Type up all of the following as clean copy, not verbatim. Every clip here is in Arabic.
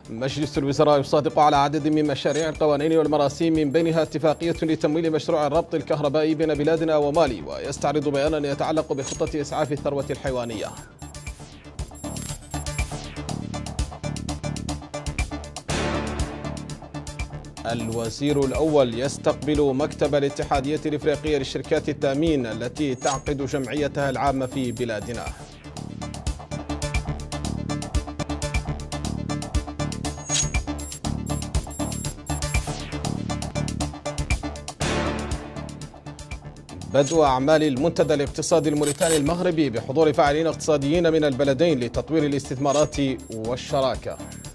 مجلس الوزراء يصادق على عدد من مشاريع القوانين والمراسيم، من بينها اتفاقية لتمويل مشروع الربط الكهربائي بين بلادنا ومالي، ويستعرض بيانا يتعلق بخطة إسعاف الثروة الحيوانية. الوزير الأول يستقبل مكتب الاتحادية الإفريقية لشركات التأمين التي تعقد جمعيتها العامة في بلادنا. بدء أعمال المنتدى الاقتصادي الموريتاني المغربي بحضور فاعلين اقتصاديين من البلدين لتطوير الاستثمارات والشراكة.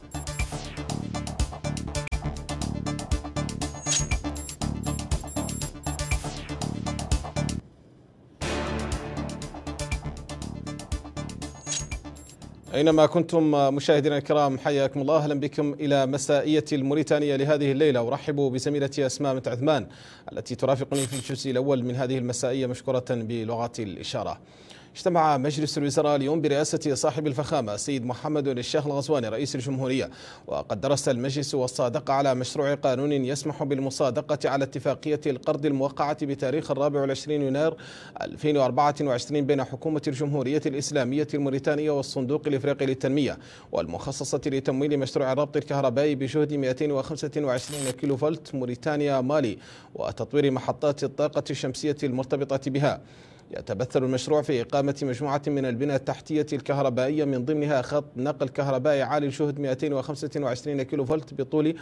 أينما كنتم مشاهدينا الكرام، حياكم الله، أهلا بكم إلى مسائية الموريتانية لهذه الليلة. أرحب بزميلتي أسماء مت عثمان التي ترافقني في الجزء الأول من هذه المسائية مشكورة بلغة الإشارة. اجتمع مجلس الوزراء اليوم برئاسة صاحب الفخامة السيد محمد الشيخ الغزواني رئيس الجمهورية، وقد درس المجلس والصادق على مشروع قانون يسمح بالمصادقة على اتفاقية القرض الموقعة بتاريخ 24 يناير 2024 بين حكومة الجمهورية الإسلامية الموريتانية والصندوق الإفريقي للتنمية، والمخصصة لتمويل مشروع الربط الكهربائي بجهد 225 كيلو فولت موريتانيا مالي، وتطوير محطات الطاقة الشمسية المرتبطة بها. يتمثل المشروع في إقامة مجموعة من البنى التحتية الكهربائية، من ضمنها خط نقل كهربائي عالي الجهد 225 كيلو فولت بطول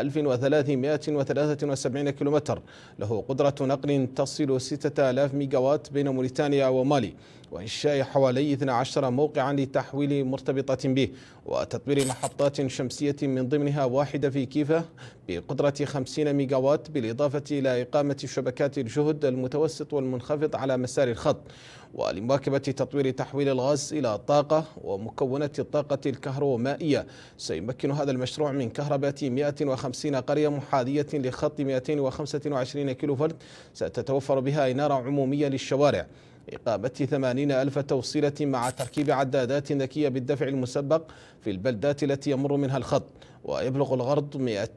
1373 كيلومتر، له قدرة نقل تصل 6000 ميجاوات بين موريتانيا ومالي، وإنشاء حوالي 12 موقعا لتحويل مرتبطة به، وتطوير محطات شمسية من ضمنها واحدة في كيفة بقدرة 50 ميجاوات، بالإضافة إلى إقامة شبكات الجهد المتوسط والمنخفض على مسار الخط، ولمواكبة تطوير تحويل الغاز إلى طاقة ومكونات الطاقة الكهرومائية. سيمكن هذا المشروع من كهرباء 150 قرية محاذية لخط 225 كيلو فولت ستتوفر بها إنارة عمومية للشوارع، إقامة 80,000 توصيلة مع تركيب عدادات ذكية بالدفع المسبق في البلدات التي يمر منها الخط. ويبلغ الغرض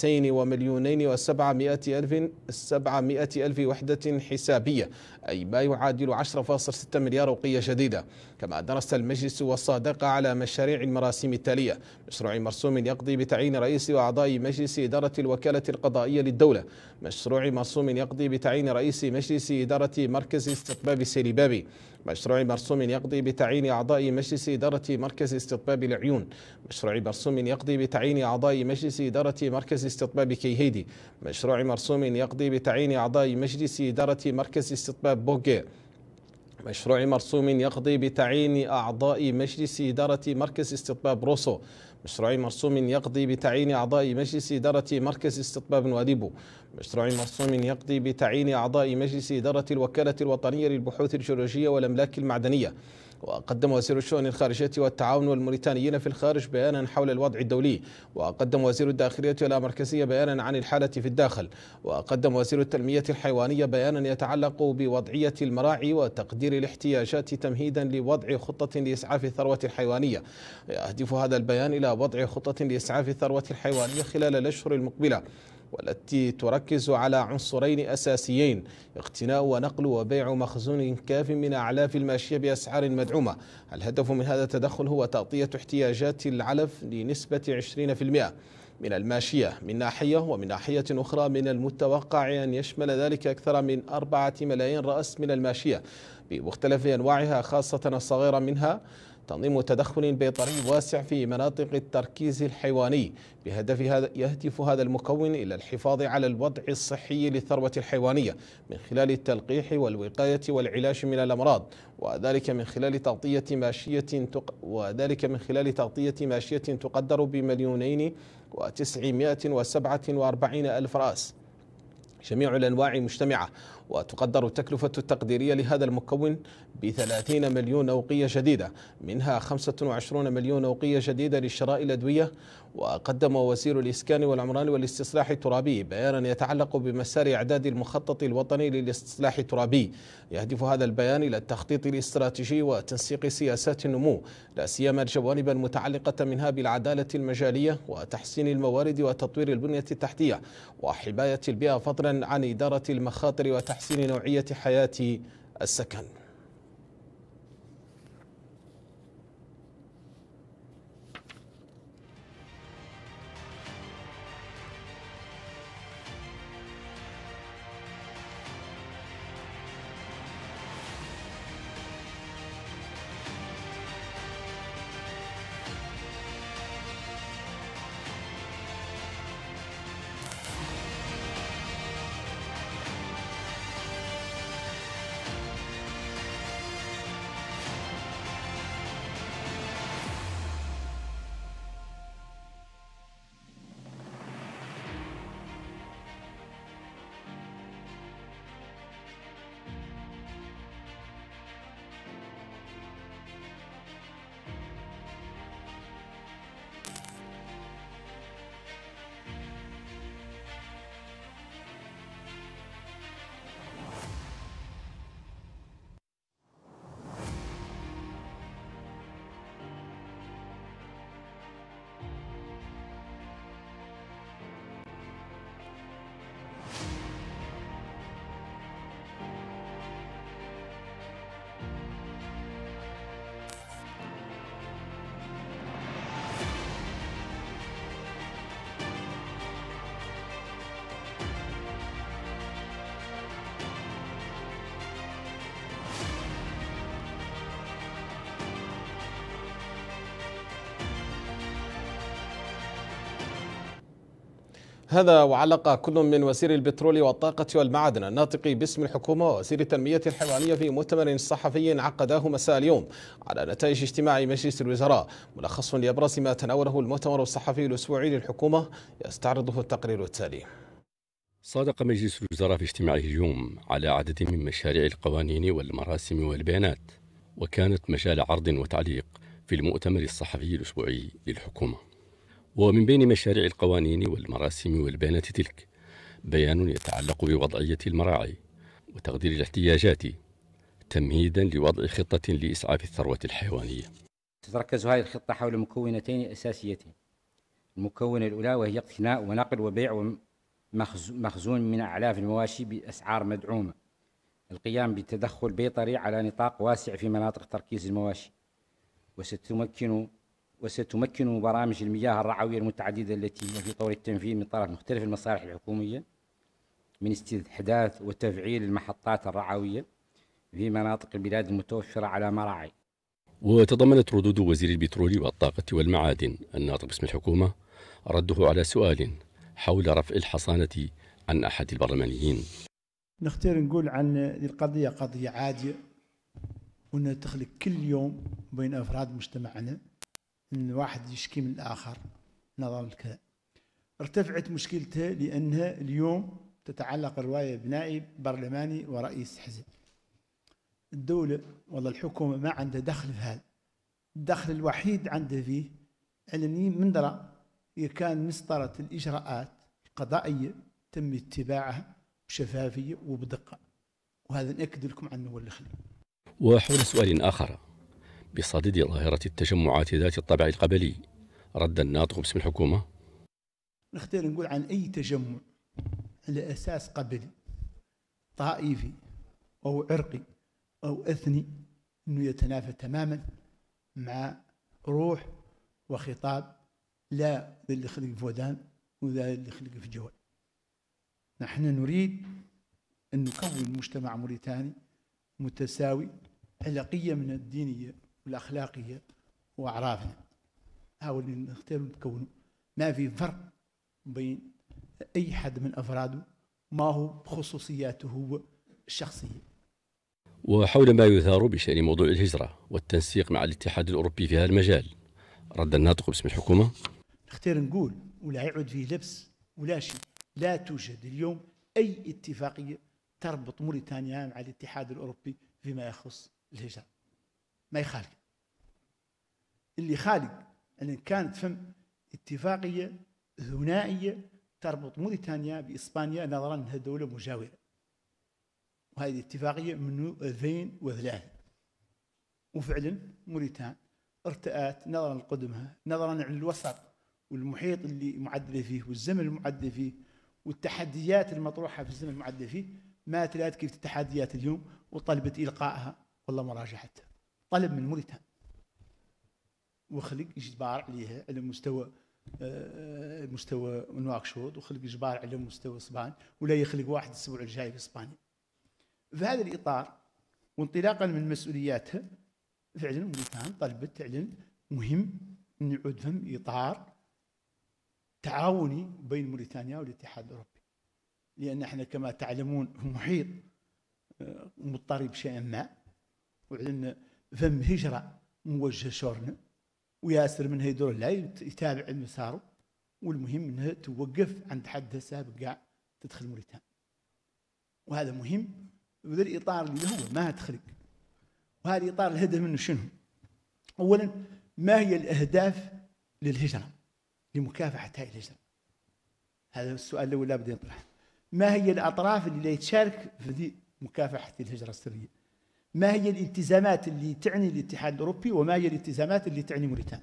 200,207,000 وحدة حسابية، أي ما يعادل 10.6 مليار أوقية جديدة. كما درس المجلس والصادق على مشاريع المراسيم التالية: مشروع مرسوم يقضي بتعيين رئيس وأعضاء مجلس إدارة الوكالة القضائية للدولة، مشروع مرسوم يقضي بتعيين رئيس مجلس إدارة مركز استطباب سيليبابي، مشروع مرسوم يقضي بتعيين أعضاء مجلس إدارة مركز استطباب العيون، مشروع مرسوم يقضي بتعيين أعضاء مجلس إدارة مركز استطباب كيهيدي، مشروع مرسوم يقضي بتعيين أعضاء مجلس إدارة مركز استطباب بوغي، مشروع مرسوم يقضي بتعيين أعضاء مجلس إدارة مركز استطباب روسو، مشروع مرسوم يقضي بتعيين أعضاء مجلس إدارة مركز استطباب نواديبو، مشروع مرسوم يقضي بتعيين أعضاء مجلس إدارة الوكالة الوطنية للبحوث الجيولوجية والأملاك المعدنية. وقدم وزير الشؤون الخارجية والتعاون والموريتانيين في الخارج بيانا حول الوضع الدولي، وقدم وزير الداخلية والأمركزية بيانا عن الحالة في الداخل، وقدم وزير التنمية الحيوانية بيانا يتعلق بوضعية المراعي وتقدير الاحتياجات تمهيدا لوضع خطة لإسعاف الثروة الحيوانية. يهدف هذا البيان إلى وضع خطة لإسعاف الثروة الحيوانية خلال الأشهر المقبلة، والتي تركز على عنصرين أساسيين: اقتناء ونقل وبيع مخزون كاف من أعلاف الماشية بأسعار مدعومة. الهدف من هذا التدخل هو تغطية احتياجات العلف لنسبة 20% من الماشية من ناحية، ومن ناحية أخرى من المتوقع أن يشمل ذلك أكثر من 4 ملايين رأس من الماشية بمختلف أنواعها، خاصة الصغيرة منها، تنظيم تدخل بيطري واسع في مناطق التركيز الحيواني. يهدف هذا المكون إلى الحفاظ على الوضع الصحي للثروة الحيوانية من خلال التلقيح والوقاية والعلاج من الأمراض، وذلك من خلال تغطية ماشية تقدر ب2,947,000 رأس، جميع الأنواع مجتمعة، وتقدر التكلفة التقديرية لهذا المكون ب30 مليون أوقية جديدة، منها 25 مليون أوقية جديدة لشراء الأدوية. وقدم وزير الإسكان والعمران والاستصلاح الترابي بيانا يتعلق بمسار إعداد المخطط الوطني للاستصلاح الترابي. يهدف هذا البيان إلى التخطيط الاستراتيجي وتنسيق سياسات النمو، لا سيما الجوانب المتعلقة منها بالعدالة المجالية وتحسين الموارد وتطوير البنية التحتية وحماية البيئة، فضلا عن إدارة المخاطر وتحسين نوعية حياة السكن. هذا وعلق كل من وزير البترول والطاقة والمعادن الناطق باسم الحكومة ووزير التنمية الحيوانية في مؤتمر صحفي عقداه مساء اليوم على نتائج اجتماع مجلس الوزراء. ملخص لأبرز ما تناوله المؤتمر الصحفي الأسبوعي للحكومة يستعرضه التقرير التالي. صادق مجلس الوزراء في اجتماعه اليوم على عدد من مشاريع القوانين والمراسم والبيانات، وكانت مجال عرض وتعليق في المؤتمر الصحفي الأسبوعي للحكومة. ومن بين مشاريع القوانين والمراسم والبيانات تلك بيان يتعلق بوضعية المراعي وتقدير الاحتياجات تمهيدا لوضع خطة لإسعاف الثروة الحيوانية. تتركز هذه الخطة حول مكونتين أساسيتين. المكون الأولى وهي اقتناء ونقل وبيع مخزون من أعلاف المواشي بأسعار مدعومة، القيام بتدخل بيطري على نطاق واسع في مناطق تركيز المواشي، وستمكن برامج المياه الرعوية المتعددة التي هي في طور التنفيذ من طرف مختلف المصالح الحكومية من استحداث وتفعيل المحطات الرعوية في مناطق البلاد المتوفرة على مراعي. وتضمنت ردود وزير البترول والطاقة والمعادن الناطق باسم الحكومة رده على سؤال حول رفع الحصانة عن أحد البرلمانيين. نختار نقول عن القضية قضية عادية، وأنها تخلق كل يوم بين أفراد مجتمعنا أن واحد يشكي من الآخر نظرا لكذا. ارتفعت مشكلتها لأنها اليوم تتعلق الرواية بنائب برلماني ورئيس حزب. الدولة والله الحكومة ما عندها دخل في هذا. الدخل الوحيد عندها فيه علني من درا هي كان مسطرة الإجراءات القضائية تم اتباعها بشفافية وبدقة، وهذا نأكد لكم عنه والخلي. وحول سؤال آخر بصدد ظاهرة التجمعات ذات الطابع القبلي رد الناطق باسم الحكومة. نختار نقول عن أي تجمع على أساس قبلي طائفي أو عرقي أو أثني أنه يتنافى تماما مع روح وخطاب لا ذا اللي خلق في ودان وذا اللي خلق في جوال. نحن نريد أن نكون مجتمع موريتاني متساوي على قيمنا الدينية والأخلاقية وأعرافنا. هاو اللي نختار نكونه، ما في فرق بين أي حد من أفراده ما هو بخصوصياته هو الشخصية. وحول ما يثار بشأن موضوع الهجرة والتنسيق مع الاتحاد الأوروبي في هذا المجال رد الناطق باسم الحكومة. نختار نقول ولا يعود فيه لبس ولا شيء، لا توجد اليوم أي اتفاقية تربط موريتانيا مع الاتحاد الأوروبي فيما يخص الهجرة. ما يخالف، اللي خالق أن كانت فم اتفاقية ثنائية تربط موريتانيا بإسبانيا نظرا أنها دولة مجاورة، وهذه الاتفاقية من 2003. وفعلا موريتانيا ارتأت نظرا لقدمها، نظرا للوسط والمحيط اللي معدلة فيه والزمن المعدل فيه والتحديات المطروحة في الزمن المعدل فيه، ما تلات كيف التحديات اليوم وطلبت إلقائها والله مراجعتها. طلب من موريتانيا وخلق إجبار عليها على مستوى نواكشوط، وخلق إجبار على مستوى إسبان، ولا يخلق واحد الأسبوع الجاي في إسبانيا. في هذا الإطار وانطلاقا من مسؤولياتها فعلا موريتانيا طلبت فعلا مهم أن يعود فهم إطار تعاوني بين موريتانيا والاتحاد الأوروبي، لأن احنا كما تعلمون في محيط مضطرب شيئا ما، وعندنا فم هجرة موجه شورنا وياسر منها يدور لا يتابع مساره، والمهم انها توقف عند حدها سابق قاع تدخل موريتانيا. وهذا مهم، وذا الإطار اللي هو ما تخلق. وهذا الإطار الهدف منه شنو؟ أولا ما هي الأهداف للهجرة لمكافحة هذه الهجرة؟ هذا السؤال الأول لابد يطرح. ما هي الأطراف اللي تشارك في مكافحة الهجرة السرية؟ ما هي الالتزامات اللي تعني الاتحاد الأوروبي، وما هي الالتزامات اللي تعني موريتانيا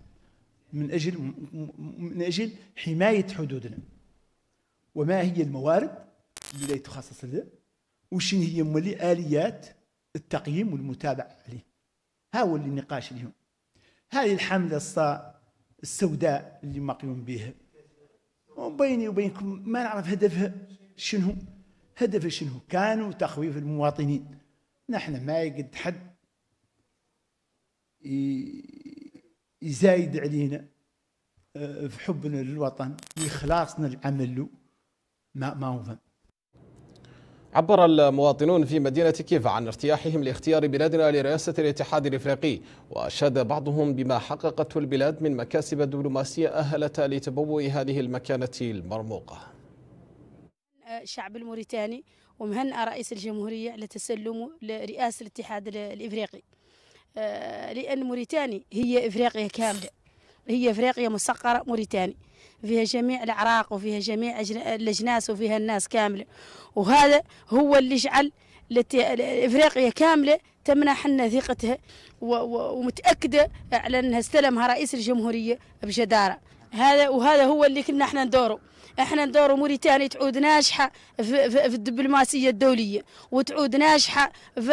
من أجل حماية حدودنا؟ وما هي الموارد اللي تخصص لها؟ وشن هي آليات التقييم والمتابعة عليه؟ هو اللي النقاش اليوم. هذه الحملة السوداء اللي مقيم بها، وبيني وبينكم ما نعرف هدفها شنو. هدفها شنو؟ كانوا تخويف المواطنين. نحن ما يقد حد يزايد علينا في حبنا للوطن وإخلاصنا العمل له، ما هو فهم. عبر المواطنون في مدينة كيف عن ارتياحهم لاختيار بلادنا لرئاسة الاتحاد الإفريقي، وأشاد بعضهم بما حققته البلاد من مكاسب دبلوماسية أهلت لتبوء هذه المكانة المرموقة. الشعب الموريتاني ومهنأ رئيس الجمهورية لتسلمه لرئاسة الاتحاد الإفريقي، لأن موريتاني هي إفريقيا كاملة، هي إفريقيا مسقرة موريتاني، فيها جميع الأعراق وفيها جميع الأجناس وفيها الناس كاملة. وهذا هو اللي جعل إفريقيا كاملة تمنح لنا ثقتها، ومتأكدة على أنها استلمها رئيس الجمهورية بجدارة. وهذا هو اللي كنا احنا ندوره. احنا ندور موريتانيا تعود ناجحه في الدبلوماسيه الدوليه، وتعود ناجحه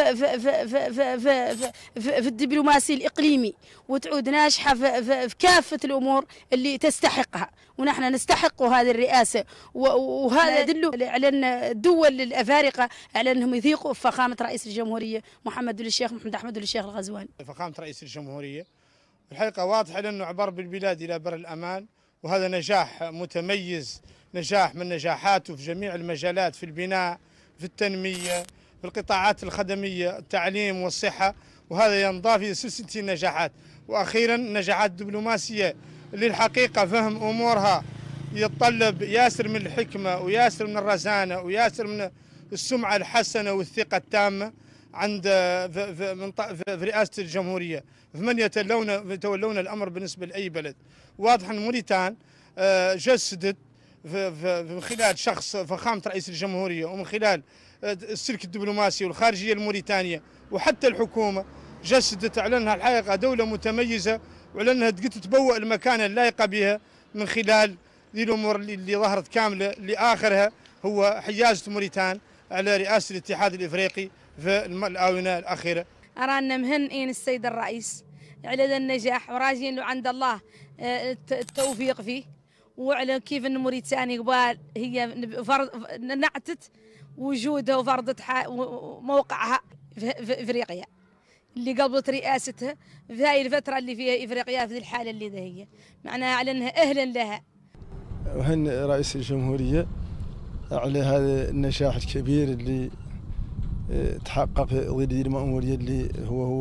في الدبلوماسي الاقليمي، وتعود ناجحه في كافه الامور اللي تستحقها، ونحن نستحق هذه الرئاسه. وهذا يدل على ان الدول الافارقه على انهم يثيقوا في فخامه رئيس الجمهوريه محمد احمد الشيخ الغزواني. فخامه رئيس الجمهوريه الحقيقه واضحه لانه عبر بالبلاد الى بر الامان، وهذا نجاح متميز، نجاح من نجاحاته في جميع المجالات، في البناء، في التنمية، في القطاعات الخدمية، التعليم والصحة، وهذا ينضاف إلى سلسلة النجاحات. وأخيرا النجاحات الدبلوماسية اللي الحقيقة فهم أمورها يتطلب ياسر من الحكمة وياسر من الرزانة وياسر من السمعة الحسنة والثقة التامة عند في رئاسة الجمهورية، فمن يتولون الأمر بالنسبة لأي بلد. واضح أن موريتانيا جسدت من خلال شخص فخامة رئيس الجمهورية ومن خلال السلك الدبلوماسي والخارجية الموريتانية وحتى الحكومة، جسدت على أنها الحقيقة دولة متميزة، وعلى أنها تتبوأ المكانة اللائقة بها من خلال ذي الأمور اللي ظهرت كاملة، لآخرها هو حيازة موريتانيا على رئاسة الاتحاد الإفريقي في الآونة الأخيرة. أرانا مهنئين السيد الرئيس على ذا النجاح، وراجين له عند الله التوفيق فيه، وعلى كيف أن موريتانيا قبال هي نعتت وجودها وفرضت موقعها في إفريقيا اللي قبلت رئاستها في هاي الفترة اللي فيها إفريقيا في الحالة اللي ذا هي، معناها على أنها أهلا لها. وهن رئيس الجمهورية على هذا النجاح الكبير اللي تحقق في ظل المأمورية اللي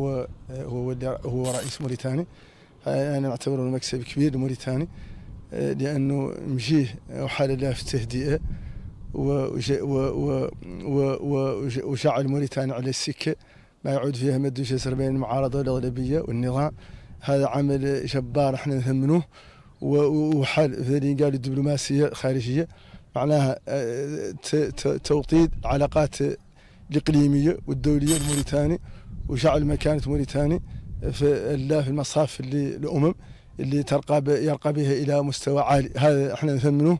هو رئيس موريتانيا. أنا أعتبره مكسب كبير لموريتانيا، لأنه مجيه وحال له في التهدئة وشعل موريتانيا على السكة ما يعود فيها مد وجسر بين المعارضة الأغلبية والنظام. هذا عمل جبار احنا نثمنوه، وحل في اللي قال الدبلوماسية الخارجية معناها توطيد العلاقات الإقليمية والدولية الموريتاني، وجعل مكانة موريتاني في المصاف اللي الأمم اللي يرقى بها إلى مستوى عالي. هذا احنا نثمنوه.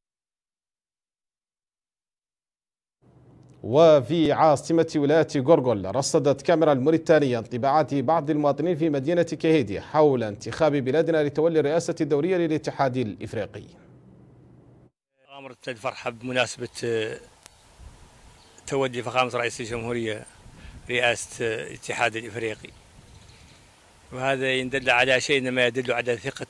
وفي عاصمة ولاية غورغول رصدت كاميرا الموريتانية انطباعات بعض المواطنين في مدينة كهيدي حول انتخاب بلادنا لتولي الرئاسة الدورية للاتحاد الإفريقي. غامرة الفرحة بمناسبة تولي فخامة رئيس الجمهورية رئاسة الاتحاد الإفريقي، وهذا يدل على شيء إنما يدل على ثقة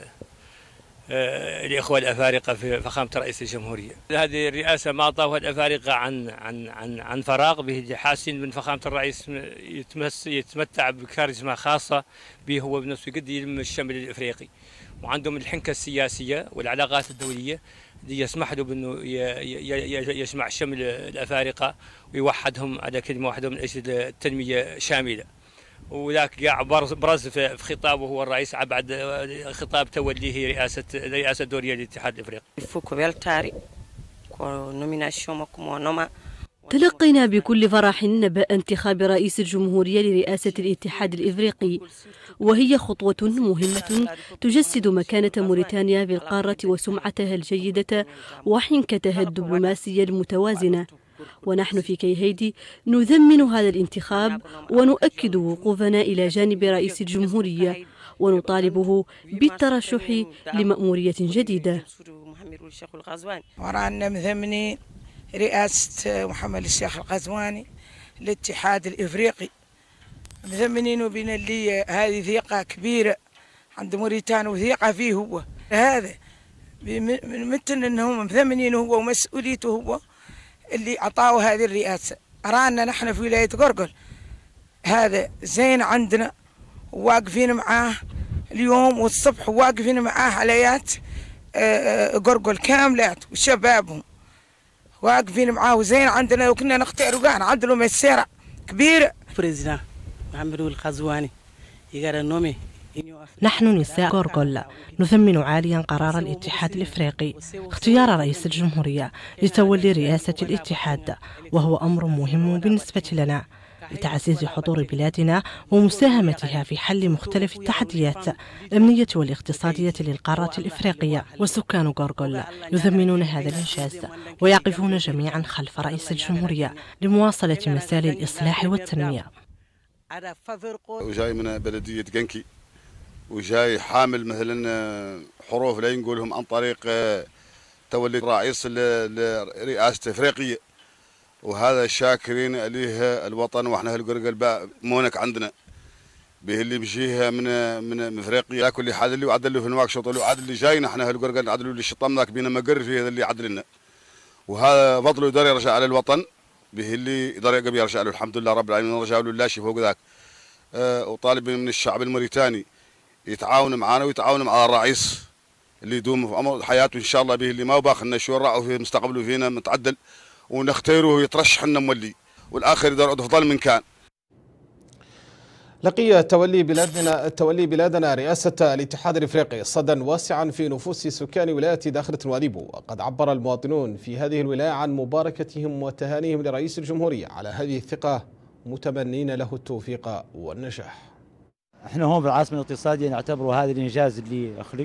الإخوة الأفارقة في فخامة رئيس الجمهورية. هذه الرئاسة ما أعطاها الأفارقة عن فراغ، به حاسين من فخامة الرئيس يتمتع بكاريزما خاصة به هو بنفسه، قد يلم الشمل الإفريقي، وعندهم الحنكة السياسية والعلاقات الدولية اللي يسمح له بأنه يجمع شمل الأفارقة ويوحدهم على كلمة واحدة من أجل التنمية شاملة. وذاك قاع برز في خطابه هو الرئيس بعد خطاب توليه رئاسة الدورية للاتحاد الافريقي. تلقينا بكل فرح نبأ انتخاب رئيس الجمهورية لرئاسة الاتحاد الإفريقي، وهي خطوة مهمة تجسد مكانة موريتانيا بالقارة وسمعتها الجيدة وحنكتها الدبلوماسية المتوازنة. ونحن في كيهيدي نذمن هذا الانتخاب ونؤكد وقوفنا إلى جانب رئيس الجمهورية ونطالبه بالترشح لمأمورية جديدة. ورانا مثمنين رئاسة محمد الشيخ الغزواني للاتحاد الإفريقي، مثمنين بنا اللي هذه ثقة كبيرة عند موريتانيا وثقة فيه هو، هذا مثل أنهم مثمنين هو ومسؤوليته هو اللي أعطاه هذه الرئاسة. أرانا نحن في ولاية غورغول هذا زين عندنا، واقفين معاه اليوم والصبح، واقفين معاه عليات غورغول كاملات وشبابهم واقفين معاه زين عندنا، وكنا نختار وكان عندنا مسيرة كبيرة. بريزيدان محمد الغزواني يقرأ نومي. نحن نساء غورغول نثمن عاليا قرار الاتحاد الإفريقي اختيار رئيس الجمهورية لتولي رئاسة الاتحاد، وهو أمر مهم بالنسبة لنا لتعزيز حضور بلادنا ومساهمتها في حل مختلف التحديات الأمنية والاقتصادية للقارة الإفريقية. وسكان غورغول يثمنون هذا الإنجاز ويقفون جميعا خلف رئيس الجمهورية لمواصلة مسار الإصلاح والتنمية. وجاي من بلدية قنكي، وجاي حامل مثلا حروف لا نقولهم عن طريق تولي رئيس لرئاسة افريقية، وهذا شاكرين عليه الوطن. واحنا هالقرقل مونك عندنا به اللي بيجيها من افريقيا لا كل حد اللي وعدل في نواكشوط اللي وعدل اللي جاينا احنا هالقرقل نعدلوا اللي شطم ذاك بينا مقر فيه هذا اللي عدلنا، وهذا فضله يقدر يرجع على الوطن به اللي يقدر يرجع له. الحمد لله رب العالمين رجعوا له لا شيء فوق ذاك. وطالب من الشعب الموريتاني يتعاون معنا ويتعاون مع الرئيس اللي يدوم في عمر حياته ان شاء الله به اللي ما باخنا شورع وفي مستقبله فينا متعدل، ونختاره ويترشح لنا مولي، والاخر يقدر افضل من كان. لقي تولي بلادنا رئاسة الاتحاد الإفريقي صدى واسعا في نفوس سكان ولاية داخلة نواديبو، وقد عبر المواطنون في هذه الولاية عن مباركتهم وتهانيهم لرئيس الجمهورية على هذه الثقة، متمنين له التوفيق والنجاح. احنا هون في العاصمة الاقتصادية نعتبره هذا الإنجاز اللي أخلق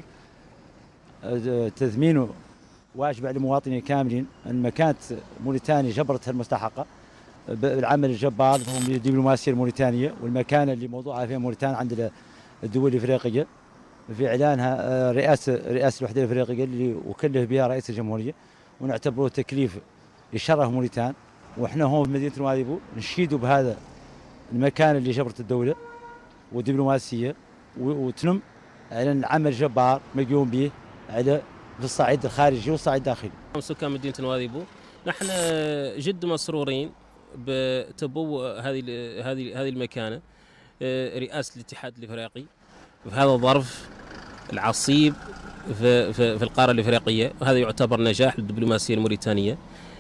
تثمينه واجب على المواطنين كاملين، أن مكانة موريتانيا جبرتها المستحقة بالعمل الجبار من الدبلوماسية الموريتانية والمكانة اللي موضوعها فيها موريتانيا عند الدول الإفريقية في إعلانها رئاسة الوحدة الإفريقية اللي وكله بها رئيس الجمهورية، ونعتبره تكليف يشرف موريتانيا. وإحنا هون في مدينة نواديبو نشيدوا بهذا المكان اللي جبرت الدولة والدبلوماسية وتنم على العمل الجبار مقيوم به على في الصعيد الخارجي والصعيد الداخلي. سكان مدينة نواديبو نحن جد مسرورين بتبوء هذه المكانة رئاسة الاتحاد الإفريقي في هذا الظرف العصيب في القارة الإفريقية، وهذا يعتبر نجاح للدبلوماسية الموريتانية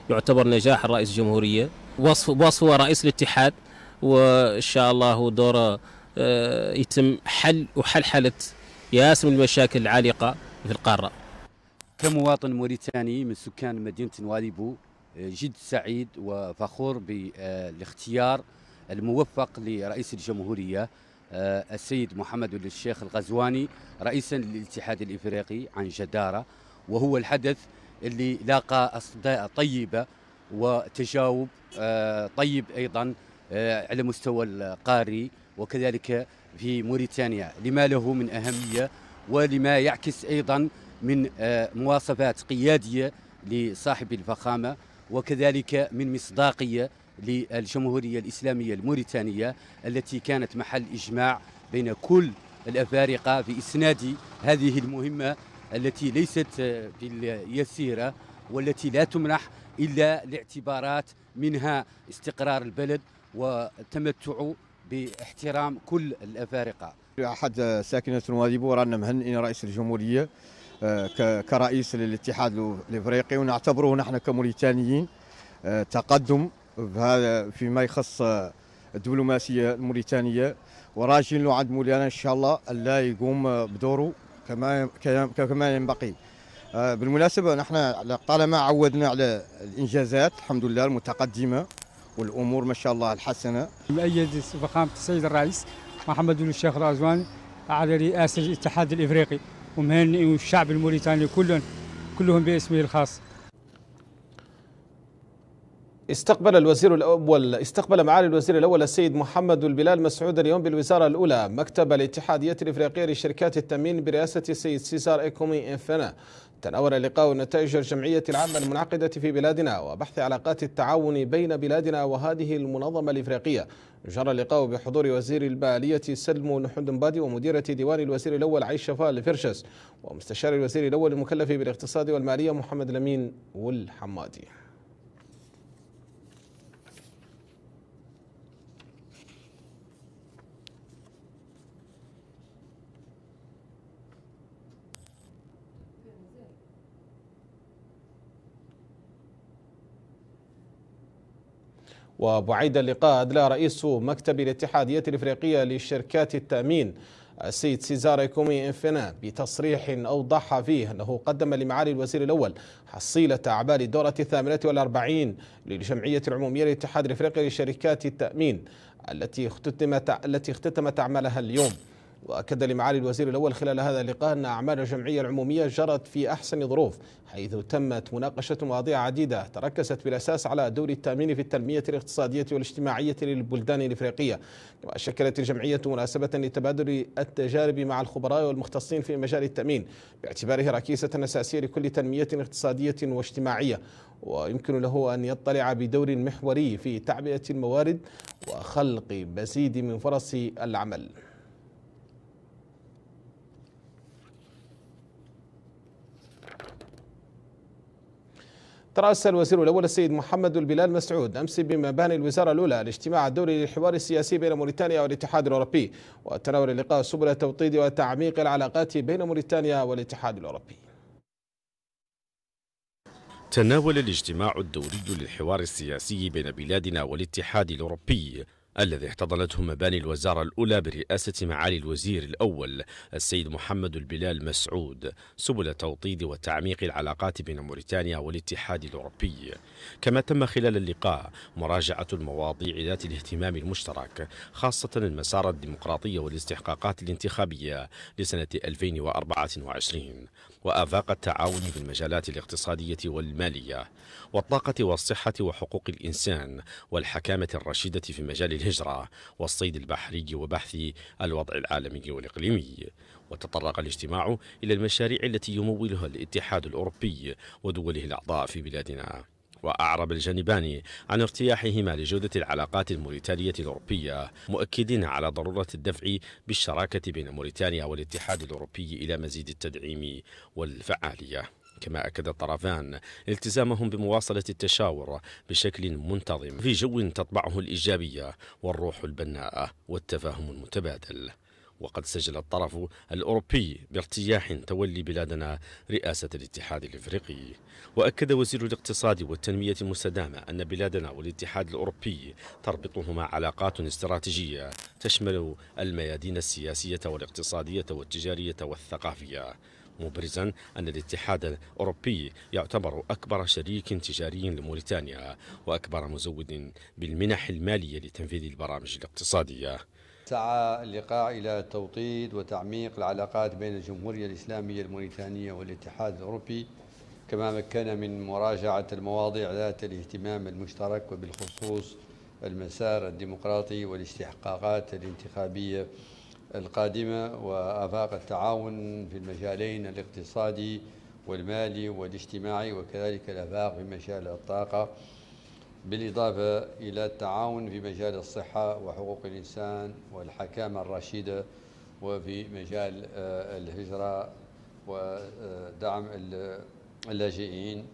يعتبر نجاح الرئيس الجمهورية، وصفه رئيس الاتحاد، وإن شاء الله دوره يتم حلحلة ياسر من المشاكل العالقة في القارة. كمواطن موريتاني من سكان مدينة نواديبو جد سعيد وفخور بالاختيار الموفق لرئيس الجمهورية السيد محمد الشيخ الغزواني رئيسا للاتحاد الإفريقي عن جدارة، وهو الحدث اللي لاقى أصداء طيبة وتجاوب طيب أيضا على مستوى القاري وكذلك في موريتانيا، لما له من أهمية ولما يعكس أيضا من مواصفات قيادية لصاحب الفخامة، وكذلك من مصداقية للجمهورية الإسلامية الموريتانية التي كانت محل إجماع بين كل الأفارقة في إسناد هذه المهمة التي ليست باليسيرة والتي لا تمنح إلا لاعتبارات منها استقرار البلد والتمتع باحترام كل الأفارقة. أحد ساكنة نواديبو رانا مهنئين رئيس الجمهورية كرئيس للاتحاد الإفريقي، ونعتبره نحن كموريتانيين تقدم فيما يخص الدبلوماسية الموريتانية، وراجين له عند مولانا إن شاء الله ألا يقوم بدوره كما ينبغي. بالمناسبة نحن طالما عودنا على الإنجازات الحمد لله المتقدمة والأمور ما شاء الله الحسنة. مؤيد فخامة السيد الرئيس محمد الشيخ الغزواني على رئاسة الاتحاد الإفريقي، ومهنئ الشعب الموريتاني كلهم باسمه الخاص. استقبل معالي الوزير الأول السيد محمد البلال مسعود اليوم بالوزارة الأولى مكتب الاتحادية الإفريقية لشركات التأمين برئاسة السيد سيزار إيكومي إنفنا. تناول اللقاء نتائج الجمعية العامة المنعقدة في بلادنا وبحث علاقات التعاون بين بلادنا وهذه المنظمة الإفريقية. جرى اللقاء بحضور وزير المالية سلمو نحندنبادي ومديرة ديوان الوزير الأول عيشة فالفرشس ومستشار الوزير الأول المكلف بالاقتصاد والمالية محمد الأمين والحمادي. وبعيد اللقاء أدلى رئيس مكتب الاتحادية الإفريقية لشركات التأمين السيد سيزار إيكومي إنفنا بتصريح أوضح فيه أنه قدم لمعالي الوزير الأول حصيلة أعمال الدورة 48 للجمعية العمومية للاتحاد الإفريقي لشركات التأمين التي اختتمت أعمالها اليوم. وأكد لمعالي الوزير الأول خلال هذا اللقاء أن أعمال الجمعية العمومية جرت في أحسن ظروف، حيث تمت مناقشة مواضيع عديدة تركزت بالأساس على دور التأمين في التنمية الاقتصادية والاجتماعية للبلدان الإفريقية. كما شكلت الجمعية مناسبة لتبادل التجارب مع الخبراء والمختصين في مجال التأمين باعتباره ركيزة أساسية لكل تنمية اقتصادية واجتماعية، ويمكن له أن يطلع بدور محوري في تعبئة الموارد وخلق مزيد من فرص العمل. ترأس الوزير الأول السيد محمد البلال مسعود أمس بمباني الوزارة الأولى الاجتماع الدوري للحوار السياسي بين موريتانيا والاتحاد الأوروبي، وتناول اللقاء سبل توطيد وتعميق العلاقات بين موريتانيا والاتحاد الأوروبي. تناول الاجتماع الدوري للحوار السياسي بين بلادنا والاتحاد الأوروبي الذي احتضنته مباني الوزارة الأولى برئاسة معالي الوزير الأول السيد محمد البلال مسعود سبل توطيد وتعميق العلاقات بين موريتانيا والاتحاد الأوروبي. كما تم خلال اللقاء مراجعة المواضيع ذات الاهتمام المشترك، خاصة المسار الديمقراطي والاستحقاقات الانتخابية لسنة 2024 وآفاق التعاون في المجالات الاقتصادية والمالية والطاقة والصحة وحقوق الإنسان والحكامة الرشيدة في مجال الهجرة والصيد البحري وبحث الوضع العالمي والإقليمي. وتطرق الاجتماع إلى المشاريع التي يمولها الاتحاد الأوروبي ودوله الأعضاء في بلادنا. وأعرب الجانبان عن ارتياحهما لجودة العلاقات الموريتانية الأوروبية، مؤكدين على ضرورة الدفع بالشراكة بين موريتانيا والاتحاد الأوروبي إلى مزيد التدعيم والفعالية. كما أكد الطرفان التزامهم بمواصلة التشاور بشكل منتظم في جو تطبعه الإيجابية والروح البناءة والتفاهم المتبادل. وقد سجل الطرف الأوروبي بارتياح تولي بلادنا رئاسة الاتحاد الإفريقي. وأكد وزير الاقتصاد والتنمية المستدامة أن بلادنا والاتحاد الأوروبي تربطهما علاقات استراتيجية تشمل الميادين السياسية والاقتصادية والتجارية والثقافية، مبرزا أن الاتحاد الأوروبي يعتبر أكبر شريك تجاري لموريتانيا وأكبر مزود بالمنح المالية لتنفيذ البرامج الاقتصادية. سعى اللقاء إلى توطيد وتعميق العلاقات بين الجمهورية الإسلامية الموريتانية والاتحاد الأوروبي، كما مكن من مراجعة المواضيع ذات الاهتمام المشترك، وبالخصوص المسار الديمقراطي والاستحقاقات الانتخابية القادمة، وآفاق التعاون في المجالين الاقتصادي والمالي والاجتماعي، وكذلك الآفاق في مجال الطاقة، بالإضافة إلى التعاون في مجال الصحة وحقوق الإنسان والحكامة الرشيدة، وفي مجال الهجرة ودعم اللاجئين،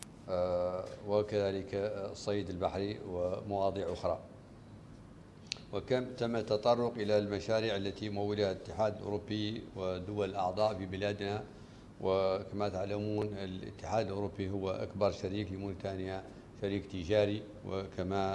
وكذلك الصيد البحري ومواضيع أخرى. وكم تم التطرق إلى المشاريع التي مولها الاتحاد الأوروبي ودول الأعضاء في بلادنا. وكما تعلمون الاتحاد الأوروبي هو أكبر شريك لموريتانيا، شريك تجاري، وكما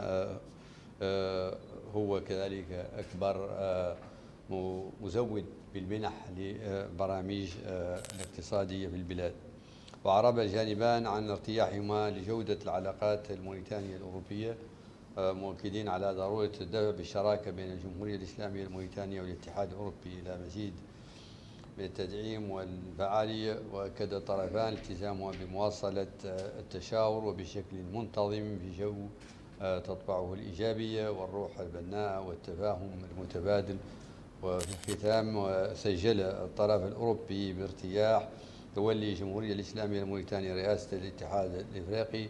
هو كذلك أكبر مزود بالمنح لبرامج الاقتصادية في البلاد. وعرب الجانبان عن ارتياحهما لجودة العلاقات الموريتانية الأوروبية، مؤكدين على ضرورة الدفع بالشراكة بين الجمهورية الإسلامية الموريتانية والاتحاد الأوروبي إلى مزيد من التدعيم والفعالية. وأكد الطرفان التزامهما بمواصلة التشاور وبشكل منتظم في جو تطبعه الإيجابية والروح البناءة والتفاهم المتبادل. وفي الختام، سجل الطرف الأوروبي بارتياح تولي الجمهورية الإسلامية الموريتانية رئاسة الاتحاد الإفريقي،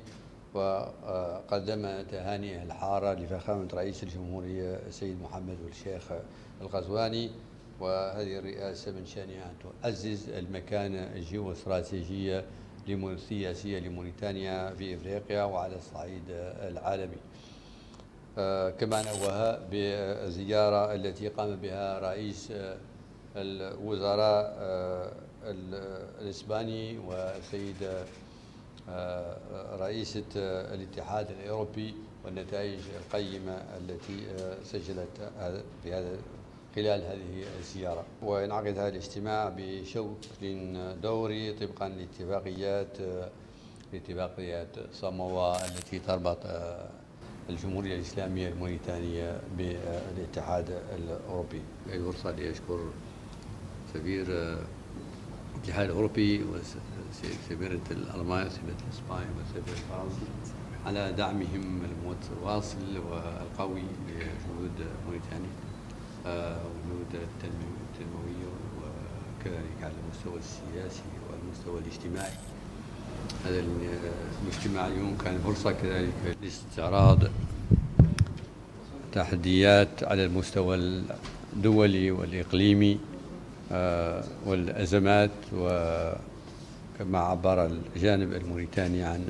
وقدم تهانئه الحارة لفخامة رئيس الجمهورية السيد محمد والشيخ الغزواني. وهذه الرئاسة من شأنها أن تعزز المكانة الجيوستراتيجية السياسية لموريتانيا في إفريقيا وعلى الصعيد العالمي. كما نوه بالزيارة التي قام بها رئيس الوزراء الإسباني والسيد رئيسة الاتحاد الأوروبي والنتائج القيمة التي سجلت خلال هذه الزيارة. وينعقد هذا الاجتماع بشكل دوري طبقا لاتفاقيات ساموا التي تربط الجمهورية الإسلامية الموريتانية بالاتحاد الأوروبي. أي فرصة لأشكر سفير الاتحاد الأوروبي وسفيرة الألمانيا وسفيرة إسبانيا وسفيرة فرنسا على دعمهم المتواصل والقوي لجهود موريتانيا وجهود التنموية، وكذلك على المستوى السياسي والمستوى الاجتماعي. هذا الاجتماع اليوم كان فرصة كذلك لاستعراض تحديات على المستوى الدولي والإقليمي والأزمات، وكما عبر الجانب الموريتاني عن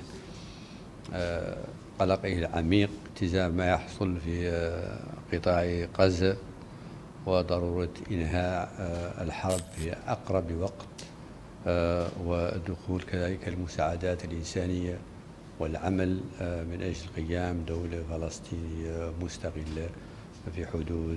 قلقه العميق تجاه ما يحصل في قطاع غزة وضرورة إنهاء الحرب في أقرب وقت، ودخول كذلك المساعدات الإنسانية والعمل من أجل قيام دولة فلسطينية مستقلة في حدود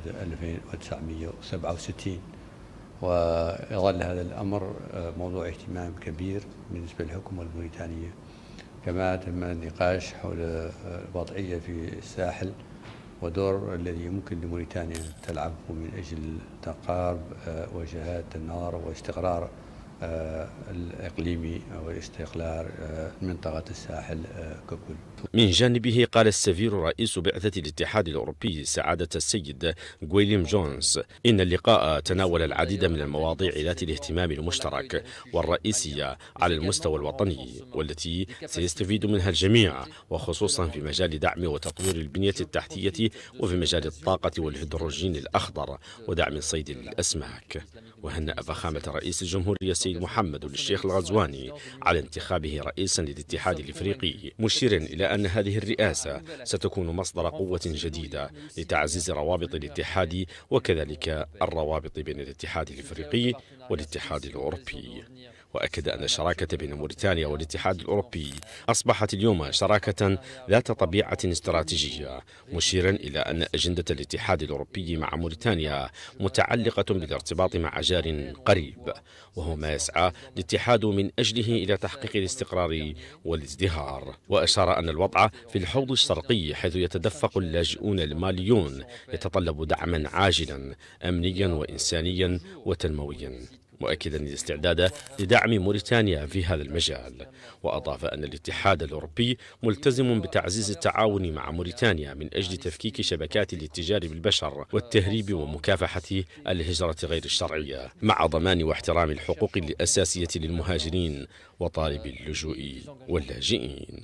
1967. ويظل هذا الأمر موضوع اهتمام كبير بالنسبة للحكومة الموريتانية. كما تم النقاش حول الوضعية في الساحل ودور الذي يمكن لموريتانيا تلعبه من أجل تقارب وجهات النظر واستقرار الإقليمي واستقرار منطقة الساحل ككل. من جانبه قال السفير رئيس بعثة الاتحاد الأوروبي سعادة السيد غويليام جونز إن اللقاء تناول العديد من المواضيع ذات الاهتمام المشترك والرئيسية على المستوى الوطني، والتي سيستفيد منها الجميع، وخصوصا في مجال دعم وتطوير البنية التحتية وفي مجال الطاقة والهيدروجين الأخضر ودعم صيد الأسماك. وهنأ فخامة رئيس الجمهورية السيد محمد الشيخ الغزواني على انتخابه رئيسا للاتحاد الإفريقي، مشيرا إلى أن هذه الرئاسة ستكون مصدر قوة جديدة لتعزيز روابط الاتحاد وكذلك الروابط بين الاتحاد الإفريقي والاتحاد الأوروبي. وأكد أن الشراكة بين موريتانيا والاتحاد الأوروبي أصبحت اليوم شراكة ذات طبيعة استراتيجية، مشيرا إلى أن أجندة الاتحاد الأوروبي مع موريتانيا متعلقة بالارتباط مع جار قريب، وهو ما يسعى الاتحاد من أجله إلى تحقيق الاستقرار والازدهار. وأشار أن الوضع في الحوض الشرقي حيث يتدفق اللاجئون الماليون يتطلب دعما عاجلا أمنيا وإنسانيا وتنمويا، مؤكدا الاستعداد لدعم موريتانيا في هذا المجال. وأضاف أن الاتحاد الأوروبي ملتزم بتعزيز التعاون مع موريتانيا من أجل تفكيك شبكات الاتجار بالبشر والتهريب ومكافحة الهجرة غير الشرعية، مع ضمان واحترام الحقوق الأساسية للمهاجرين وطالب اللجوء واللاجئين.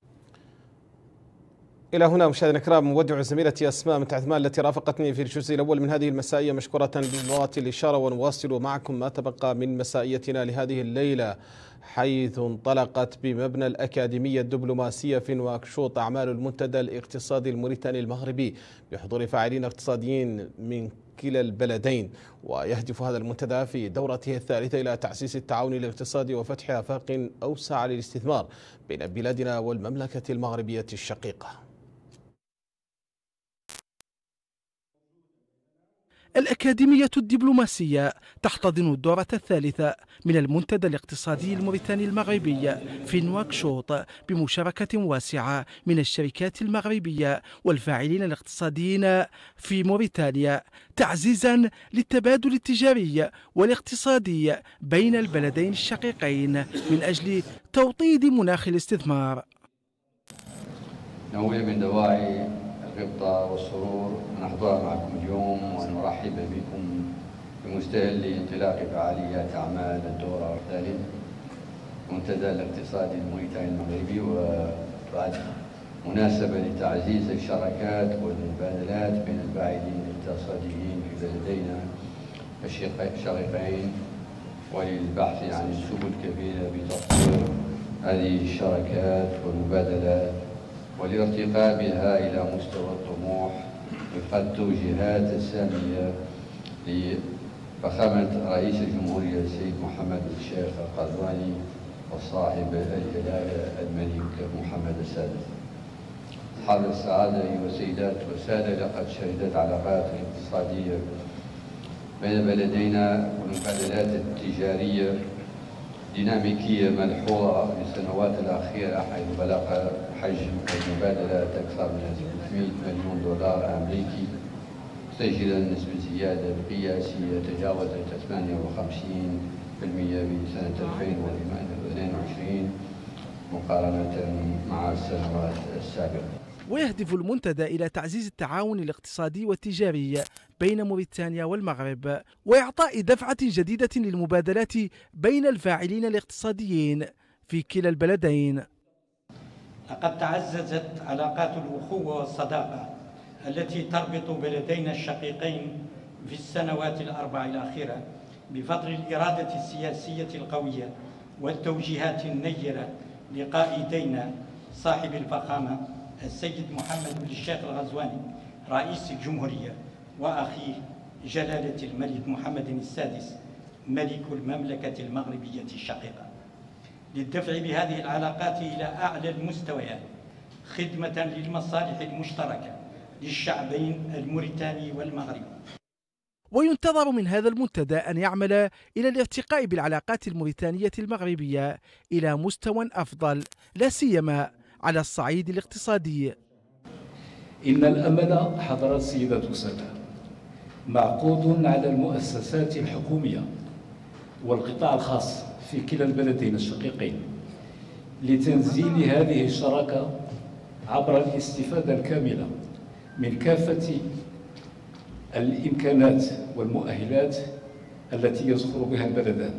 إلى هنا مشاهدينا الكرام نودع زميلتي أسماء من عثمان التي رافقتني في الجزء الأول من هذه المسائية مشكورة بلغة الإشارة، ونواصل معكم ما تبقى من مسائيتنا لهذه الليلة، حيث انطلقت بمبنى الأكاديمية الدبلوماسية في نواكشوط أعمال المنتدى الاقتصادي الموريتاني المغربي بحضور فاعلين اقتصاديين من كلا البلدين. ويهدف هذا المنتدى في دورته الثالثة إلى تعزيز التعاون الاقتصادي وفتح آفاق أوسع للاستثمار بين بلادنا والمملكة المغربية الشقيقة. الأكاديمية الدبلوماسية تحتضن الدورة الثالثة من المنتدى الاقتصادي الموريتاني المغربي في نواكشوط بمشاركة واسعة من الشركات المغربية والفاعلين الاقتصاديين في موريتانيا، تعزيزا للتبادل التجاري والاقتصادي بين البلدين الشقيقين من أجل توطيد مناخ الاستثمار. نوع من دواعي الغبطة والسرور نحضر معكم اليوم ونرحب بكم بمستهل انطلاق فعاليات أعمال الدورة الثالث منتدى الاقتصادي الموريتاني المغربي، وبعد مناسبة لتعزيز الشراكات والمبادلات بين الفاعلين الاقتصاديين في بلدينا الشقيقين، وللبحث عن السبل الكبيرة بتطوير هذه الشراكات والمبادلات والارتقاء بها إلى مستوى الطموح وفق التوجيهات السامية لفخامة رئيس الجمهورية السيد محمد الشيخ الغزواني وصاحب الجلالة الملك محمد السادس. أصحاب السعادة أيها السيدات والسادة، لقد شهدت علاقات الاقتصادية بين بلدينا والمبادلات التجارية ديناميكية ملحوظة في السنوات الأخيرة، حيث بلغ حجم المبادلات أكثر من 300 مليون دولار أمريكي، مسجلا نسبة زيادة قياسية تجاوزت 58% بسنة 2022 مقارنة مع السنوات السابقة. ويهدف المنتدى إلى تعزيز التعاون الاقتصادي والتجاري بين موريتانيا والمغرب وإعطاء دفعة جديدة للمبادلات بين الفاعلين الاقتصاديين في كلا البلدين. لقد تعززت علاقات الأخوة والصداقة التي تربط بلدينا الشقيقين في السنوات الأربع الأخيرة بفضل الإرادة السياسية القوية والتوجيهات النيرة لقائدينا صاحب الفخامة السيد محمد بن الشيخ الغزواني رئيس الجمهورية، وأخيه جلالة الملك محمد السادس ملك المملكة المغربية الشقيقة، للدفع بهذه العلاقات إلى أعلى المستويات خدمة للمصالح المشتركة للشعبين الموريتاني والمغربي. وينتظر من هذا المنتدى أن يعمل إلى الارتقاء بالعلاقات الموريتانية المغربية إلى مستوى أفضل، لا سيما على الصعيد الاقتصادي. إن الأمل حضرت السيدة السادة معقود على المؤسسات الحكومية والقطاع الخاص في كلا البلدين الشقيقين لتنزيل هذه الشراكة عبر الاستفادة الكاملة من كافة الإمكانات والمؤهلات التي يزخر بها البلدان.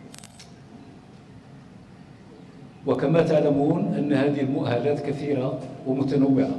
وكما تعلمون أن هذه المؤهلات كثيرة ومتنوعة،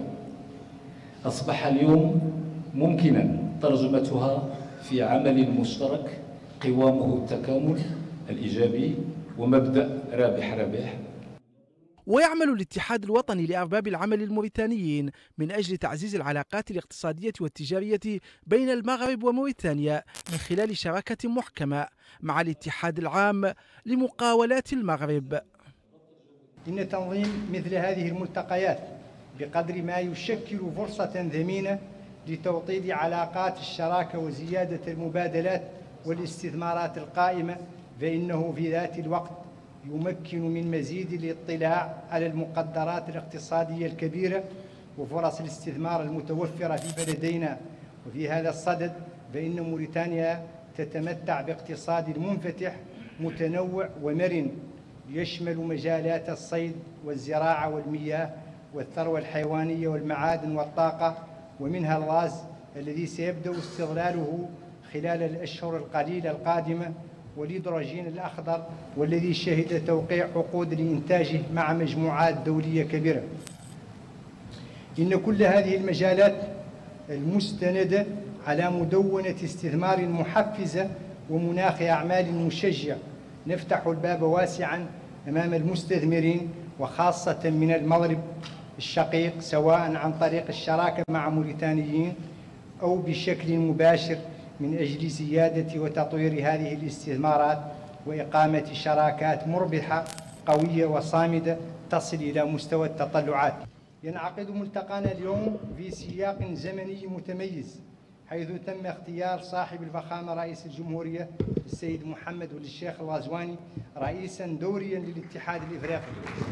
أصبح اليوم ممكنا ترجمتها في عمل مشترك قوامه التكامل الإيجابي ومبدأ رابح. ويعمل الاتحاد الوطني لأرباب العمل الموريتانيين من أجل تعزيز العلاقات الاقتصادية والتجارية بين المغرب وموريتانيا من خلال شراكة محكمة مع الاتحاد العام لمقاولات المغرب. إن تنظيم مثل هذه الملتقيات بقدر ما يشكل فرصة ثمينة لتوطيد علاقات الشراكة وزيادة المبادلات والاستثمارات القائمة، فإنه في ذات الوقت يمكن من مزيد الاطلاع على المقدرات الاقتصادية الكبيرة وفرص الاستثمار المتوفرة في بلدينا. وفي هذا الصدد فإن موريتانيا تتمتع باقتصاد منفتح متنوع ومرن يشمل مجالات الصيد والزراعة والمياه والثروة الحيوانية والمعادن والطاقة، ومنها الغاز الذي سيبدأ استغلاله خلال الأشهر القليلة القادمة، والهيدروجين الأخضر والذي شهد توقيع عقود لإنتاجه مع مجموعات دولية كبيرة. إن كل هذه المجالات المستندة على مدونة استثمار محفزة ومناخ أعمال مشجع نفتح الباب واسعا أمام المستثمرين وخاصة من المغرب الشقيق، سواء عن طريق الشراكة مع موريتانيين أو بشكل مباشر من أجل زيادة وتطوير هذه الاستثمارات وإقامة شراكات مربحة قوية وصامدة تصل إلى مستوى التطلعات. ينعقد ملتقانا اليوم في سياق زمني متميز، حيث تم اختيار صاحب الفخامة رئيس الجمهورية السيد محمد ولي الشيخ الغزواني رئيسا دوريا للاتحاد الإفريقي،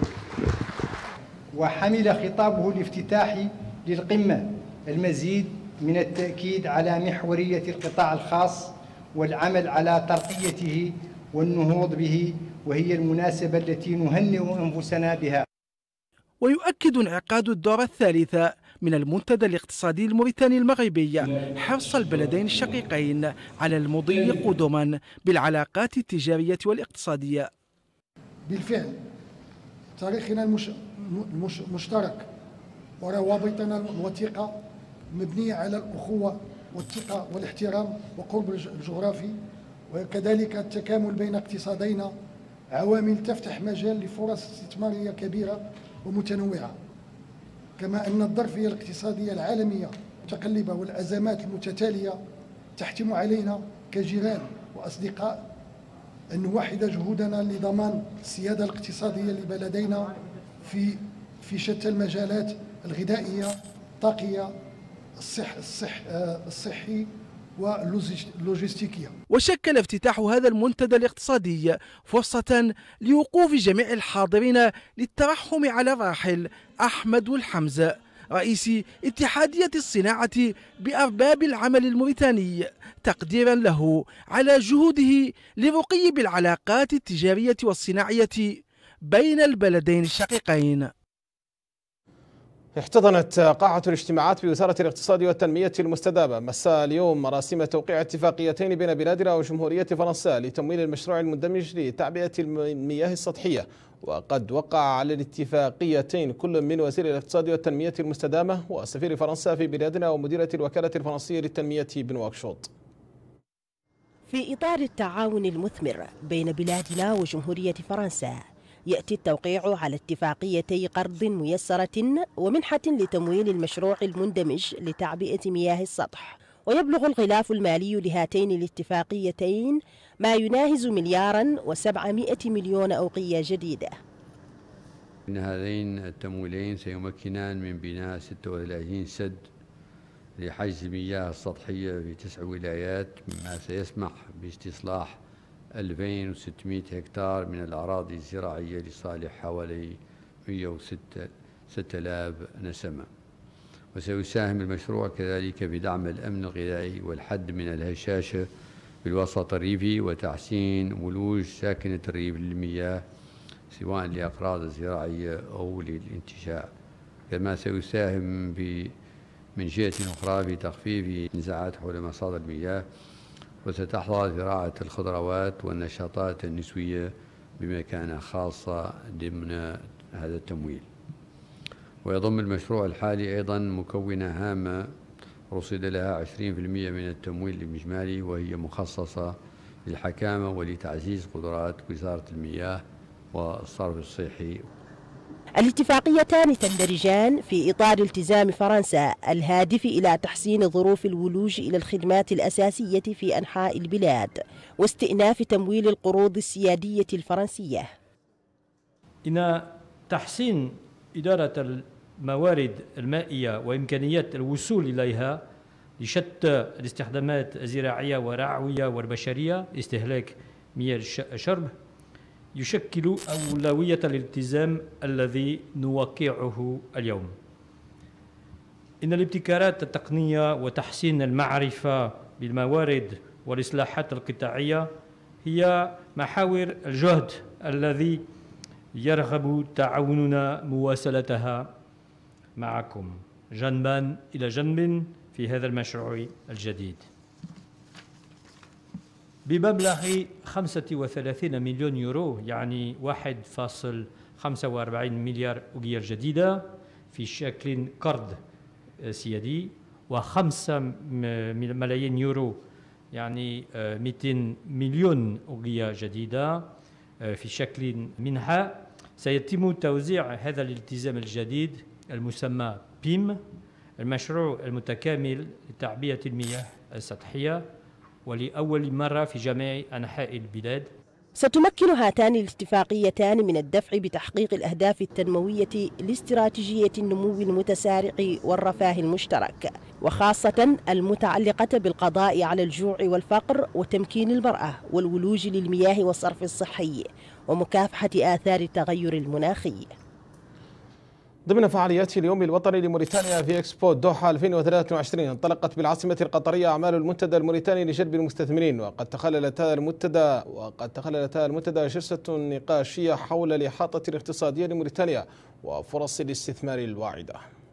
وحمل خطابه الافتتاحي للقمة المزيد من التأكيد على محورية القطاع الخاص والعمل على ترقيته والنهوض به، وهي المناسبة التي نهنئ أنفسنا بها. ويؤكد انعقاد الدورة الثالثة من المنتدى الاقتصادي الموريتاني المغربي حرص البلدين الشقيقين على المضي قدما بالعلاقات التجارية والاقتصادية. بالفعل تاريخنا المشترك وروابطنا الوثيقة مبنية على الأخوة والثقة والاحترام وقرب الجغرافي، وكذلك التكامل بين اقتصادينا، عوامل تفتح مجال لفرص استثمارية كبيرة ومتنوعة، كما أن الظرفية الاقتصادية العالمية متقلبة والأزمات المتتالية تحتم علينا كجيران وأصدقاء أن نوحد جهودنا لضمان السيادة الاقتصادية لبلدينا في شتى المجالات الغذائية، الطاقية، الصحي واللوجستيكية. وشكل افتتاح هذا المنتدى الاقتصادي فرصة لوقوف جميع الحاضرين للترحم على الراحل أحمد والحمزة رئيس اتحادية الصناعة بأرباب العمل الموريتاني، تقديرا له على جهوده للرقي بالعلاقات التجارية والصناعية بين البلدين الشقيقين. احتضنت قاعة الاجتماعات بوزارة الاقتصاد والتنمية المستدامة مساء اليوم مراسم توقيع اتفاقيتين بين بلادنا وجمهورية فرنسا لتمويل المشروع المندمج لتعبئة المياه السطحية. وقد وقع على الاتفاقيتين كل من وزير الاقتصاد والتنمية المستدامة وسفير فرنسا في بلادنا ومديرة الوكالة الفرنسية للتنمية بنواكشوط. في إطار التعاون المثمر بين بلادنا وجمهورية فرنسا، يأتي التوقيع على اتفاقيتي قرض ميسرة ومنحة لتمويل المشروع المندمج لتعبئة مياه السطح، ويبلغ الغلاف المالي لهاتين الاتفاقيتين ما يناهز 1,700 مليون أوقية جديدة. إن هذين التمويلين سيمكنان من بناء 36 سد لحجز المياه السطحية في 9 ولايات، مما سيسمح باستصلاح 2600 هكتار من الأراضي الزراعية لصالح حوالي 106,000 نسمة. وسيساهم المشروع كذلك بدعم الأمن الغذائي والحد من الهشاشة في الوسط الريفي وتحسين ولوج ساكنة الريف للمياه سواء لأغراض الزراعية أو للانتشاء. كما سيساهم من جهة أخرى في تخفيف النزاعات حول مصادر المياه، وستحظى زراعة الخضروات والنشاطات النسوية بمكانة خاصة ضمن هذا التمويل. ويضم المشروع الحالي أيضا مكونة هامة رصد لها 20% من التمويل الإجمالي، وهي مخصصة للحكامة ولتعزيز قدرات وزارة المياه والصرف الصحي. الاتفاقيتان تندرجان في إطار التزام فرنسا الهادف إلى تحسين ظروف الولوج إلى الخدمات الأساسية في أنحاء البلاد واستئناف تمويل القروض السيادية الفرنسية. إن تحسين إدارة الموارد المائية وإمكانيات الوصول إليها لشتى الاستخدامات الزراعية والرعوية والبشرية استهلاك مياه الشرب يشكل أولوية الالتزام الذي نوقعه اليوم. إن الابتكارات التقنية وتحسين المعرفة بالموارد والإصلاحات القطاعية هي محاور الجهد الذي يرغب تعاوننا مواصلتها معكم جنبا إلى جنب في هذا المشروع الجديد. بمبلغ 35 مليون يورو يعني 1.45 مليار أوغية جديدة في شكل قرض سيادي و5 ملايين يورو يعني 200 مليون أوغية جديدة في شكل منحة، سيتم توزيع هذا الالتزام الجديد المسمى بيم، المشروع المتكامل لتعبئة المياه السطحية، ولأول مرة في جميع أنحاء البلاد. ستمكن هاتان الاتفاقيتان من الدفع بتحقيق الأهداف التنموية لاستراتيجية النمو المتسارع والرفاه المشترك، وخاصة المتعلقة بالقضاء على الجوع والفقر وتمكين المرأة والولوج للمياه والصرف الصحي ومكافحة آثار التغير المناخي. ضمن فعاليات اليوم الوطني لموريتانيا في اكسبو دوحة 2023 انطلقت بالعاصمة القطرية أعمال المنتدى الموريتاني لجذب المستثمرين، وقد تخللت هذا المنتدى جلسة نقاشية حول الإحاطة الاقتصادية لموريتانيا وفرص الاستثمار الواعدة.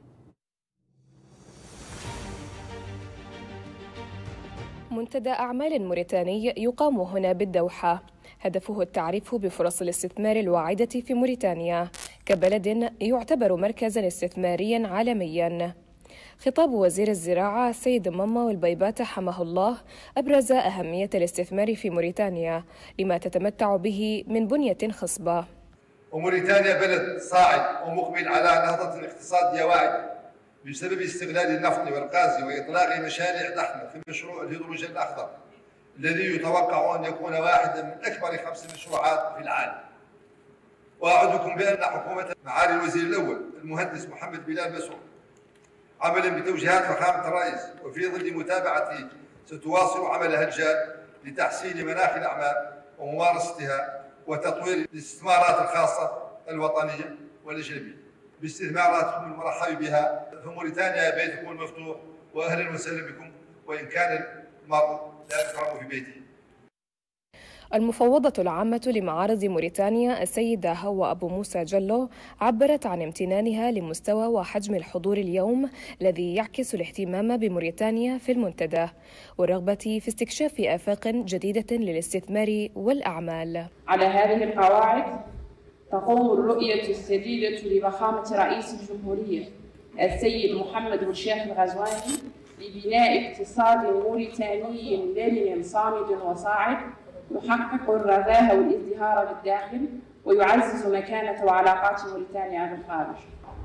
منتدى أعمال موريتاني يقام هنا بالدوحة، هدفه التعريف بفرص الاستثمار الواعدة في موريتانيا كبلد يعتبر مركزاً استثمارياً عالمياً. خطاب وزير الزراعة السيد ماما والبيبات حماه الله أبرز أهمية الاستثمار في موريتانيا لما تتمتع به من بنية خصبة. وموريتانيا بلد صاعد ومقبل على نهضة اقتصادية واعدة بسبب استغلال النفط والغاز وإطلاق مشاريع ضخمة في مشروع الهيدروجين الأخضر الذي يتوقع أن يكون واحدا من أكبر 5 مشروعات في العالم. وأعدكم بأن حكومة معالي الوزير الأول المهندس محمد بلال مسعود عملا بتوجيهات فخامة الرئيس وفي ظل متابعته ستواصل عملها الجاد لتحسين مناخ الأعمال وممارستها وتطوير الاستثمارات الخاصة الوطنية والأجنبية. باستثماراتكم المرحب بها، فموريتانيا بيتكم المفتوح وأهلا وسهلا بكم، وإن كان المرء لا يكرم في بيته. المفوضة العامة لمعارض موريتانيا السيدة هوى أبو موسى جلو عبرت عن امتنانها لمستوى وحجم الحضور اليوم الذي يعكس الاهتمام بموريتانيا في المنتدى والرغبة في استكشاف آفاق جديدة للاستثمار والأعمال. على هذه القواعد تقوم الرؤية السديدة لفخامة رئيس الجمهورية السيد محمد الشيخ الغزواني لبناء اقتصاد موريتاني لين صامد وصاعد يحقق الرفاه والازدهار بالداخل ويعزز مكانة وعلاقات موريتانيا بالخارج.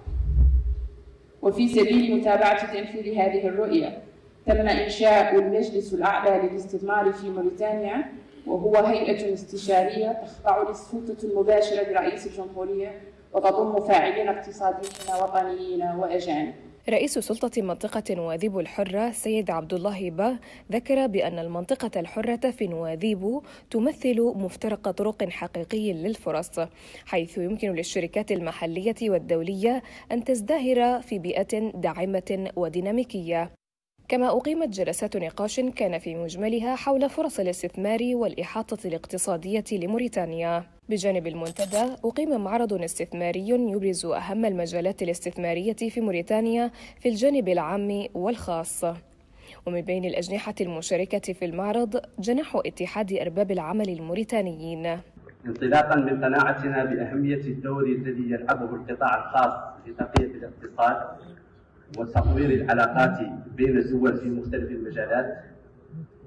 وفي سبيل متابعة تنفيذ هذه الرؤية تم إنشاء المجلس الأعلى للاستثمار في موريتانيا، وهو هيئة استشارية تخضع للسلطة المباشرة برئيس الجمهورية وتضم فاعلين اقتصاديين وطنيين وأجانب. رئيس سلطة منطقة نواذيب الحرة سيد عبد الله با ذكر بأن المنطقة الحرة في نواذيب تمثل مفترق طرق حقيقي للفرص، حيث يمكن للشركات المحلية والدولية أن تزدهر في بيئة داعمة وديناميكية. كما أقيمت جلسات نقاش كان في مجملها حول فرص الاستثمار والإحاطة الاقتصادية لموريتانيا. بجانب المنتدى أقيم معرض استثماري يبرز أهم المجالات الاستثمارية في موريتانيا في الجانب العام والخاص. ومن بين الأجنحة المشاركة في المعرض جناح اتحاد أرباب العمل الموريتانيين. انطلاقا من قناعتنا بأهمية الدور الذي يلعبه القطاع الخاص في تقوية الاقتصاد وتطوير العلاقات بين الدول في مختلف المجالات،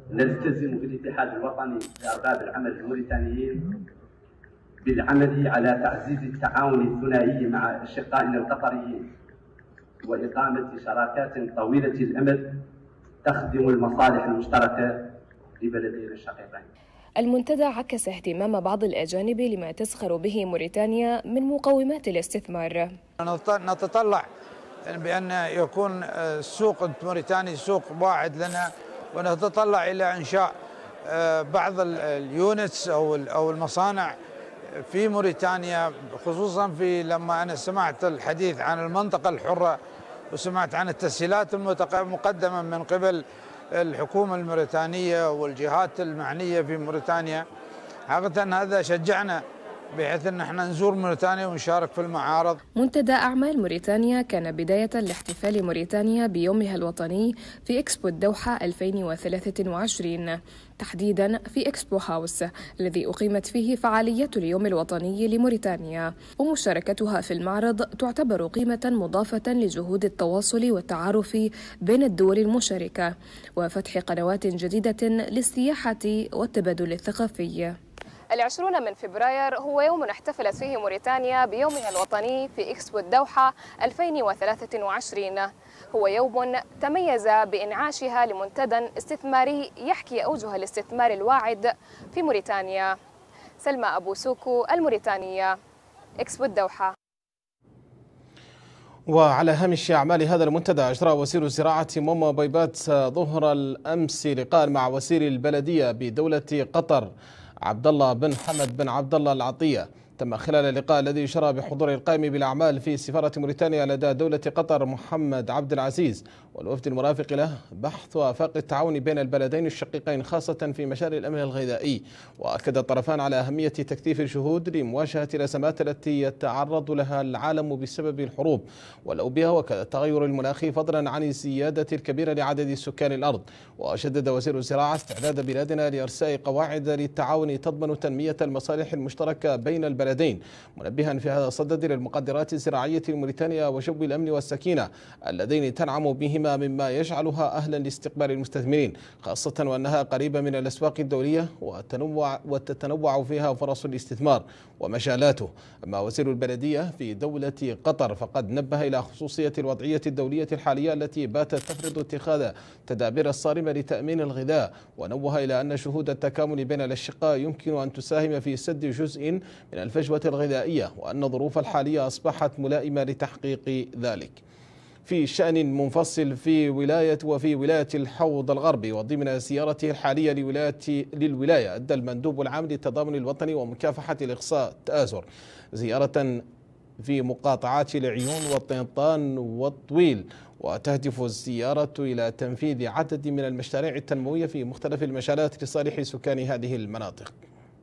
نلتزم في الاتحاد الوطني لأرباب العمل الموريتانيين بالعمل على تعزيز التعاون الثنائي مع أشقائنا القطريين وإقامة شراكات طويلة الأمد تخدم المصالح المشتركة لبلدينا الشقيقين. المنتدى عكس اهتمام بعض الأجانب لما تزخر به موريتانيا من مقومات الاستثمار. نتطلع بأن يكون السوق الموريتاني سوق واعد لنا، ونتطلع إلى إنشاء بعض اليونتس أو المصانع في موريتانيا، خصوصا لما أنا سمعت الحديث عن المنطقة الحرة وسمعت عن التسهيلات المقدمة من قبل الحكومة الموريتانية والجهات المعنية في موريتانيا. حقيقة هذا شجعنا بحيث ان احنا نزور موريتانيا ونشارك في المعارض. منتدى أعمال موريتانيا كان بداية لاحتفال موريتانيا بيومها الوطني في إكسبو الدوحة 2023، تحديدا في إكسبو هاوس الذي أقيمت فيه فعالية اليوم الوطني لموريتانيا، ومشاركتها في المعرض تعتبر قيمة مضافة لجهود التواصل والتعارف بين الدول المشاركة وفتح قنوات جديدة للسياحة والتبادل الثقافي. 20 من فبراير هو يوم احتفلت فيه موريتانيا بيومها الوطني في إكسبو الدوحة 2023. هو يوم تميز بإنعاشها لمنتدى استثماري يحكي أوجه الاستثمار الواعد في موريتانيا. سلمى أبو سوكو، الموريتانية، إكسبو الدوحة. وعلى هامش أعمال هذا المنتدى أجرى وزير الزراعة موما بيبات ظهر الأمس لقاء مع وزير البلدية بدولة قطر عبد الله بن حمد بن عبد الله العطية. تم خلال اللقاء الذي جرى بحضور القائم بالأعمال في سفارة موريتانيا لدى دولة قطر محمد عبد العزيز والوفد المرافق له بحث آفاق التعاون بين البلدين الشقيقين خاصة في مجال الأمن الغذائي. وأكد الطرفان على أهمية تكثيف الجهود لمواجهة الأزمات التي يتعرض لها العالم بسبب الحروب والأوبئة وكذا التغير المناخي، فضلا عن الزيادة الكبيرة لعدد سكان الأرض. وشدد وزير الزراعة استعداد بلادنا لإرساء قواعد للتعاون تضمن تنمية المصالح المشتركة بين البلدين، منبها في هذا الصدد للمقدرات الزراعية الموريتانية وجو الأمن والسكينة اللذين تنعم بهما، مما يجعلها أهلا لاستقبال المستثمرين، خاصة وأنها قريبة من الأسواق الدولية وتتنوع فيها فرص الاستثمار ومجالاته. أما وزير البلدية في دولة قطر فقد نبه إلى خصوصية الوضعية الدولية الحالية التي باتت تفرض اتخاذ تدابير الصارمة لتأمين الغذاء، ونوه إلى أن شهود التكامل بين الأشقاء يمكن أن تساهم في سد جزء من الفجوة الغذائية، وأن الظروف الحالية أصبحت ملائمة لتحقيق ذلك. في شأن منفصل في ولاية الحوض الغربي وضمن زيارته الحالية للولاية، أدى المندوب العام للتضامن الوطني ومكافحة الإخصاء تآزر زيارة في مقاطعات العيون والطنطان والطويل، وتهدف الزيارة إلى تنفيذ عدد من المشاريع التنموية في مختلف المجالات لصالح سكان هذه المناطق.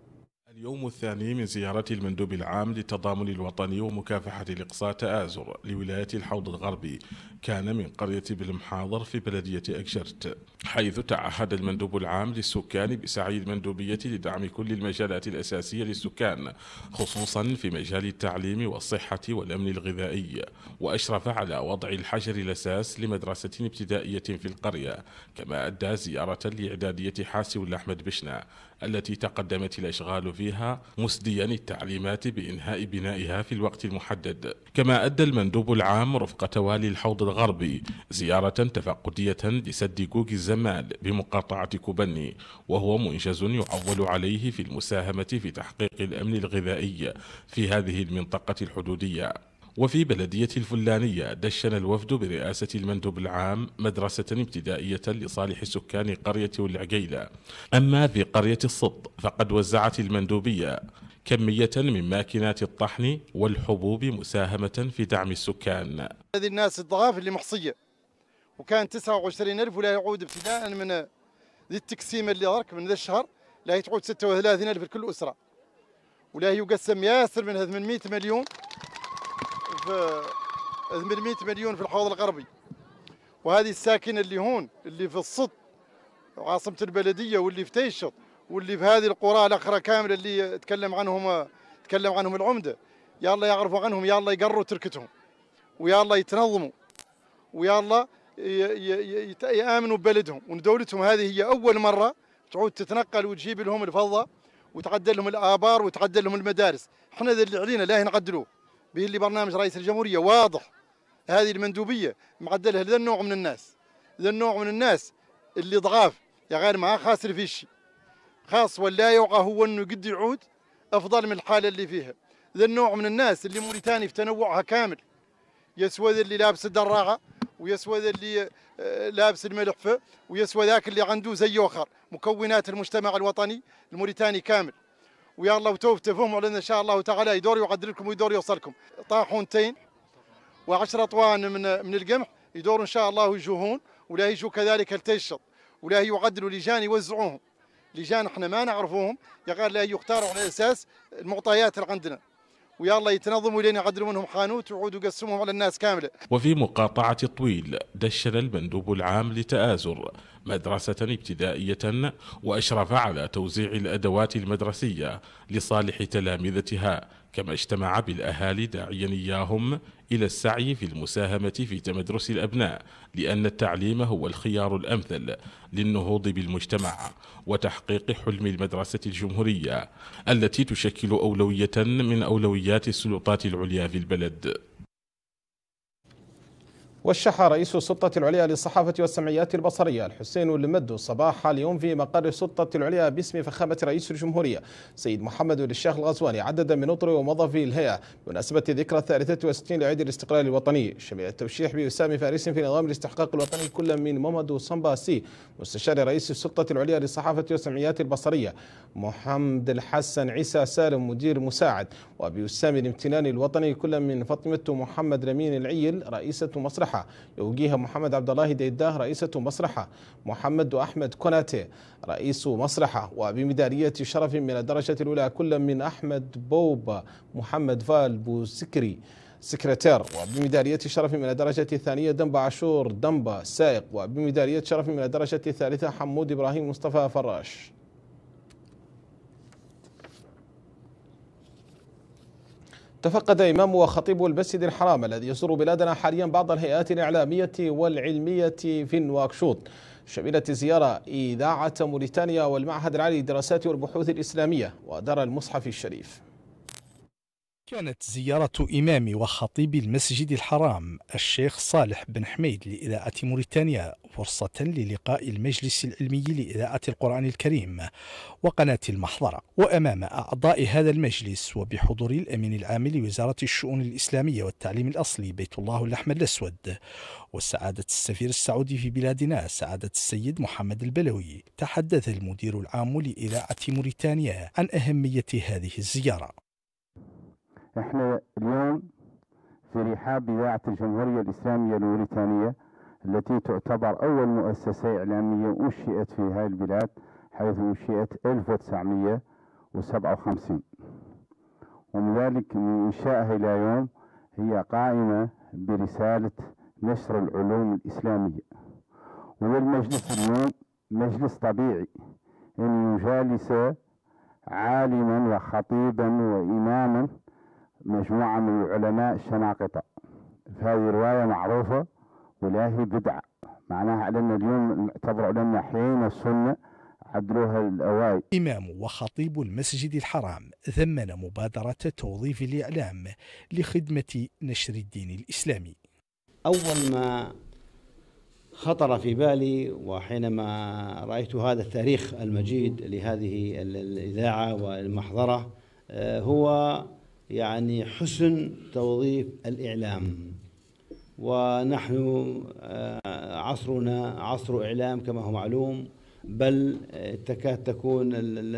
اليوم الثاني من زيارة المندوب العام للتضامن الوطني ومكافحة الإقصاء تآزر لولاية الحوض الغربي كان من قرية بالمحاضر في بلدية أكشرت، حيث تعهد المندوب العام للسكان بسعي المندوبية لدعم كل المجالات الأساسية للسكان، خصوصا في مجال التعليم والصحة والأمن الغذائي، وأشرف على وضع الحجر الأساس لمدرسة ابتدائية في القرية، كما أدى زيارة لإعدادية حاسي والأحمد بشنا التي تقدمت الأشغال فيها، مسديا التعليمات بإنهاء بنائها في الوقت المحدد. كما أدى المندوب العام رفقة والي الحوض الغربي زيارة تفقدية لسد كوك الزمال بمقاطعة كوبني، وهو منجز يعول عليه في المساهمة في تحقيق الأمن الغذائي في هذه المنطقة الحدودية. وفي بلدية الفلانية دشن الوفد برئاسة المندوب العام مدرسة ابتدائية لصالح سكان قرية العقيلة. أما في قرية الصد فقد وزعت المندوبية كمية من ماكينات الطحن والحبوب مساهمة في دعم السكان. هذه الناس الضعاف اللي محصية، وكان 29,000 ولا يعود ابتداء من ذي التقسيم اللي ضرك من ذا الشهر لا تعود 36,000 لكل أسرة، ولا يقسم ياسر من 800 مليون في 800 مليون في الحوض الغربي. وهذه الساكنة اللي هون اللي في الصد وعاصمة البلدية واللي في تيشط واللي في هذه القرى الأخرى كاملة اللي تكلم عنهم العمدة، يا الله يعرفوا عنهم، يا الله يقروا تركتهم، ويا الله يتنظموا، ويا الله يآمنوا ببلدهم، ودولتهم هذه هي أول مرة تعود تتنقل وتجيب لهم الفضة وتعدل لهم الآبار وتعدل لهم المدارس. احنا ذا اللي علينا لا نعدلوه به، اللي برنامج رئيس الجمهورية واضح. هذه المندوبية معدلها لذا النوع من الناس، ذا النوع من الناس اللي ضعاف يا غير ما خاسر في شيء، خاص ولا يوقع هو انه قد يعود افضل من الحالة اللي فيها. ذا النوع من الناس اللي موريتانيا في تنوعها كامل، يسوى ذا اللي لابس الدراعة، ويسوى ذا اللي لابس الملحفة، ويسوى ذاك اللي عنده زي وخر، مكونات المجتمع الوطني الموريتاني كامل. ويا الله وتوفتفهم علينا ان شاء الله تعالى يدور يعدل لكم ويدور يوصلكم. طاحونتين و10 طوان من القمح يدوروا ان شاء الله يجوهون، ولا يجوا كذلك التشط، ولا يعدلوا لجان يوزعوهم. لجان احنا ما نعرفوهم يا غير لا يختاروا على اساس المعطيات اللي عندنا، ويا الله يتنظموا لين يعدلوا منهم خانوت ويعودوا يقسموهم على الناس كامله. وفي مقاطعة طويل دشن المندوب العام لتآزر مدرسة ابتدائية وأشرف على توزيع الأدوات المدرسية لصالح تلامذتها، كما اجتمع بالأهالي داعيا إياهم إلى السعي في المساهمة في تمدرس الأبناء، لأن التعليم هو الخيار الأمثل للنهوض بالمجتمع وتحقيق حلم المدرسة الجمهورية التي تشكل أولوية من أولويات السلطات العليا في البلد. وشح رئيس السلطة العليا للصحافة والسمعيات البصرية الحسين المدو صباح اليوم في مقر السلطة العليا باسم فخامة رئيس الجمهورية سيد محمد الشيخ الغزواني عددا من أطر وموظفي الهيئة بمناسبة ذكرى 63 لعيد الاستقلال الوطني، شمل التوشيح بوسام فارس في نظام الاستحقاق الوطني كل من مامادو صنباسي مستشار رئيس السلطة العليا للصحافة والسمعيات البصرية، محمد الحسن عيسى سالم مدير مساعد، وبوسام الامتنان الوطني كل من فاطمة محمد لمين العيل رئيسة مسرحة، يوجيه محمد عبد الله ديداه رئيسة مسرحة، محمد أحمد كوناتي رئيس مسرحة، وبميدالية شرف من الدرجة الأولى كل من أحمد بوبا محمد فال بوسكري سكرتير، وبميدالية شرف من الدرجة الثانية دنبا عاشور دنبا سائق، وبميدالية شرف من الدرجة الثالثة حمود إبراهيم مصطفى فراش. تفقد إمام وخطيب المسجد الحرام الذي يزور بلادنا حاليا بعض الهيئات الإعلامية والعلمية في نواكشوط، شملت الزيارة إذاعة موريتانيا والمعهد العالي للدراسات والبحوث الإسلامية ودار المصحف الشريف. كانت زيارة إمام وخطيب المسجد الحرام الشيخ صالح بن حميد لإذاعة موريتانيا فرصة للقاء المجلس العلمي لإذاعة القرآن الكريم وقناة المحضرة، وأمام أعضاء هذا المجلس وبحضور الأمين العام لوزارة الشؤون الإسلامية والتعليم الأصلي بيت الله اللحم الأسود وسعادة السفير السعودي في بلادنا سعادة السيد محمد البلوي، تحدث المدير العام لإذاعة موريتانيا عن أهمية هذه الزيارة. احنا اليوم في رحاب إذاعة الجمهورية الإسلامية الموريتانية التي تعتبر أول مؤسسة إعلامية أنشئت في هذه البلاد، حيث أنشئت 1957، ومن ذلك من إنشائها إلى يوم هي قائمة برسالة نشر العلوم الإسلامية. والمجلس اليوم مجلس طبيعي أن يجالس عالما وخطيبا وإماما مجموعة من العلماء الشناقطة، فهذه رواية معروفة ولا هي بدعة، معناها علينا اليوم نعتبر علينا حين السنة عدلوها الأوائل. إمام وخطيب المسجد الحرام ثمن مبادرة توظيف الإعلام لخدمة نشر الدين الإسلامي. أول ما خطر في بالي وحينما رأيت هذا التاريخ المجيد لهذه الإذاعة والمحضرة هو يعني حسن توظيف الإعلام، ونحن عصرنا عصر إعلام كما هو معلوم، بل تكاد تكون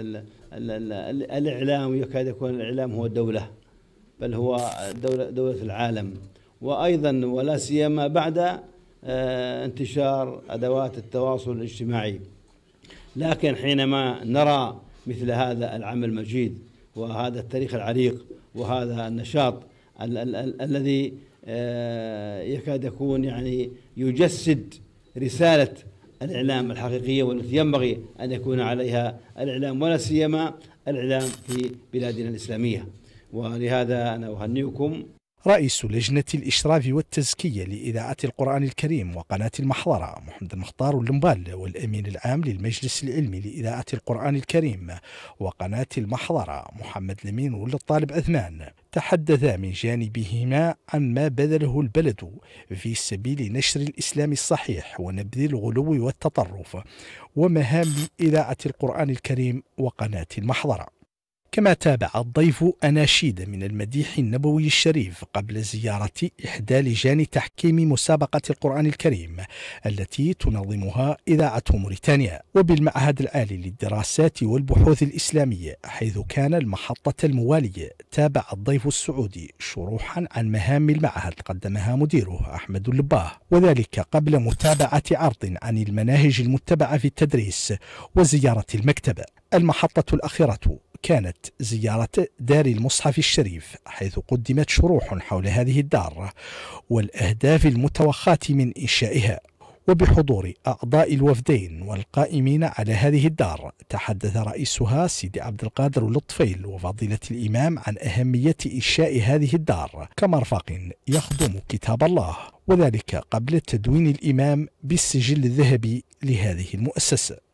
الإعلام يكاد يكون الإعلام هو الدولة، بل هو دولة العالم، وأيضا ولا سيما بعد انتشار أدوات التواصل الاجتماعي. لكن حينما نرى مثل هذا العمل المجيد وهذا التاريخ العريق وهذا النشاط الذي يكاد يكون يعني يجسد رسالة الإعلام الحقيقية والتي ينبغي أن يكون عليها الإعلام ولا سيما الإعلام في بلادنا الإسلامية، ولهذا أنا أهنئكم رئيس لجنة الإشراف والتزكية لإذاعة القرآن الكريم وقناة المحضرة محمد المختار اللمبال، والأمين العام للمجلس العلمي لإذاعة القرآن الكريم وقناة المحضرة محمد لمين ولد الطالب عثمان تحدثا من جانبهما عن ما بذله البلد في سبيل نشر الإسلام الصحيح ونبذ الغلو والتطرف ومهام إذاعة القرآن الكريم وقناة المحضرة. كما تابع الضيف أناشيد من المديح النبوي الشريف قبل زيارة إحدى لجان تحكيم مسابقة القرآن الكريم التي تنظمها إذاعة موريتانيا وبالمعهد العالي للدراسات والبحوث الإسلامية، حيث كان المحطة الموالية تابع الضيف السعودي شروحا عن مهام المعهد قدمها مديره أحمد اللباه، وذلك قبل متابعة عرض عن المناهج المتبعة في التدريس وزيارة المكتبة. المحطة الأخيرة كانت زيارة دار المصحف الشريف، حيث قدمت شروح حول هذه الدار والأهداف المتوخاة من إنشائها. وبحضور أعضاء الوفدين والقائمين على هذه الدار تحدث رئيسها سيدي عبد القادر اللطفيل وفضيلة الإمام عن أهمية إنشاء هذه الدار كمرفق يخدم كتاب الله، وذلك قبل تدوين الإمام بالسجل الذهبي لهذه المؤسسة.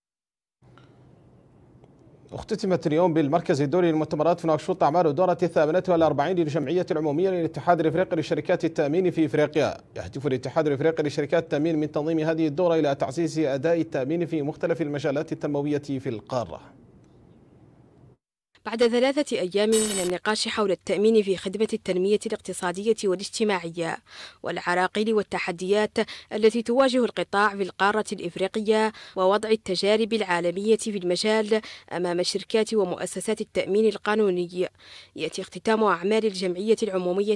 اختتمت اليوم بالمركز الدولي للمؤتمرات في نواكشوط أعمال الدورة 48 للجمعية العمومية للاتحاد الإفريقي لشركات التأمين في إفريقيا. يهدف الاتحاد الإفريقي لشركات التأمين من تنظيم هذه الدورة إلى تعزيز أداء التأمين في مختلف المجالات التنموية في القارة. بعد 3 أيام من النقاش حول التأمين في خدمة التنمية الاقتصادية والاجتماعية والعراقيل والتحديات التي تواجه القطاع في القارة الإفريقية ووضع التجارب العالمية في المجال أمام شركات ومؤسسات التأمين القانوني، يأتي اختتام أعمال الجمعية العمومية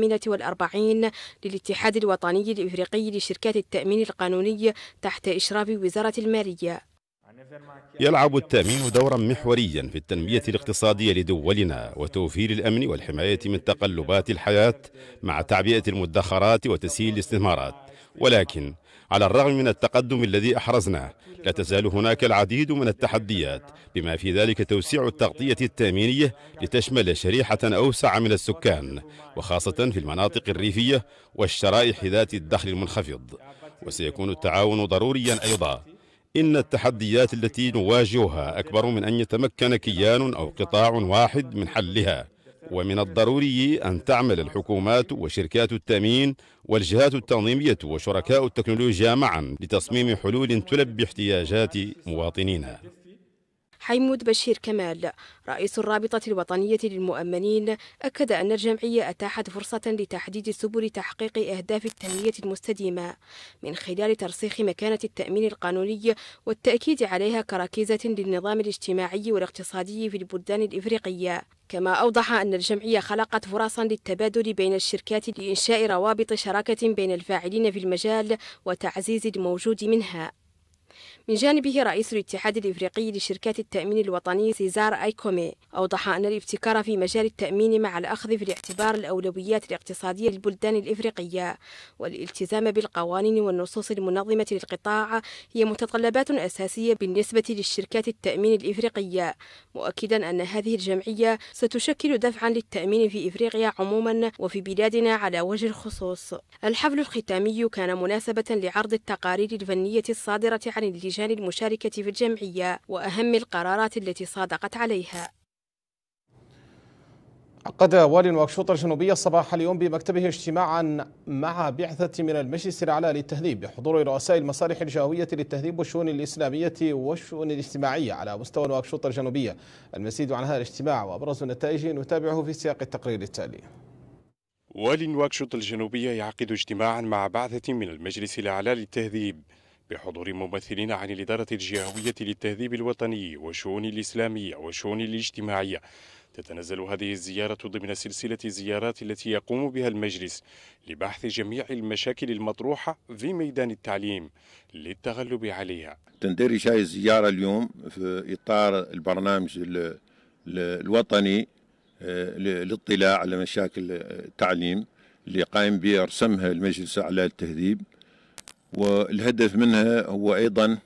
48 للاتحاد الوطني الإفريقي لشركات التأمين القانوني تحت إشراف وزارة المالية. يلعب التأمين دورا محوريا في التنمية الاقتصادية لدولنا وتوفير الأمن والحماية من تقلبات الحياة مع تعبئة المدخرات وتسهيل الاستثمارات، ولكن على الرغم من التقدم الذي أحرزناه لا تزال هناك العديد من التحديات، بما في ذلك توسيع التغطية التأمينية لتشمل شريحة أوسع من السكان، وخاصة في المناطق الريفية والشرائح ذات الدخل المنخفض. وسيكون التعاون ضروريا أيضا. إن التحديات التي نواجهها أكبر من أن يتمكن كيان أو قطاع واحد من حلها، ومن الضروري أن تعمل الحكومات وشركات التأمين والجهات التنظيمية وشركاء التكنولوجيا معا لتصميم حلول تلبي احتياجات مواطنينا. حيمود بشير كمال رئيس الرابطة الوطنية للمؤمنين أكد أن الجمعية أتاحت فرصة لتحديد سبل تحقيق أهداف التنمية المستدامة من خلال ترسيخ مكانة التأمين القانوني والتأكيد عليها كركيزة للنظام الاجتماعي والاقتصادي في البلدان الإفريقية. كما أوضح أن الجمعية خلقت فرصا للتبادل بين الشركات لإنشاء روابط شراكة بين الفاعلين في المجال وتعزيز الموجود منها. من جانبه رئيس الاتحاد الإفريقي لشركات التأمين الوطني سيزار أيكومي أوضح أن الابتكار في مجال التأمين مع الأخذ في الاعتبار الأولويات الاقتصادية للبلدان الإفريقية والالتزام بالقوانين والنصوص المنظمة للقطاع هي متطلبات أساسية بالنسبة للشركات التأمين الإفريقية، مؤكدا أن هذه الجمعية ستشكل دفعا للتأمين في إفريقيا عموما وفي بلادنا على وجه الخصوص. الحفل الختامي كان مناسبة لعرض التقارير الفنية الصادرة عن اللجان المشاركة في الجمعية وأهم القرارات التي صادقت عليها. عقد والي نواكشوط الجنوبية صباح اليوم بمكتبه اجتماعا مع بعثة من المجلس الأعلى للتهذيب بحضور رؤساء المصالح الجهوية للتهذيب والشؤون الإسلامية والشؤون الاجتماعية على مستوى نواكشوط الجنوبية. المزيد عن هذا الاجتماع وأبرز النتائج نتابعه في سياق التقرير التالي. والي نواكشوط الجنوبية يعقد اجتماعا مع بعثة من المجلس الأعلى للتهذيب بحضور ممثلين عن الإدارة الجهوية للتهذيب الوطني والشؤون الإسلامية والشؤون الاجتماعية. تتنزل هذه الزيارة ضمن سلسلة الزيارات التي يقوم بها المجلس لبحث جميع المشاكل المطروحة في ميدان التعليم للتغلب عليها. تندرج هذه الزيارة اليوم في إطار البرنامج الوطني للاطلاع على مشاكل التعليم اللي قائم به رسمها المجلس الأعلى للتهذيب، والهدف منها هو أيضا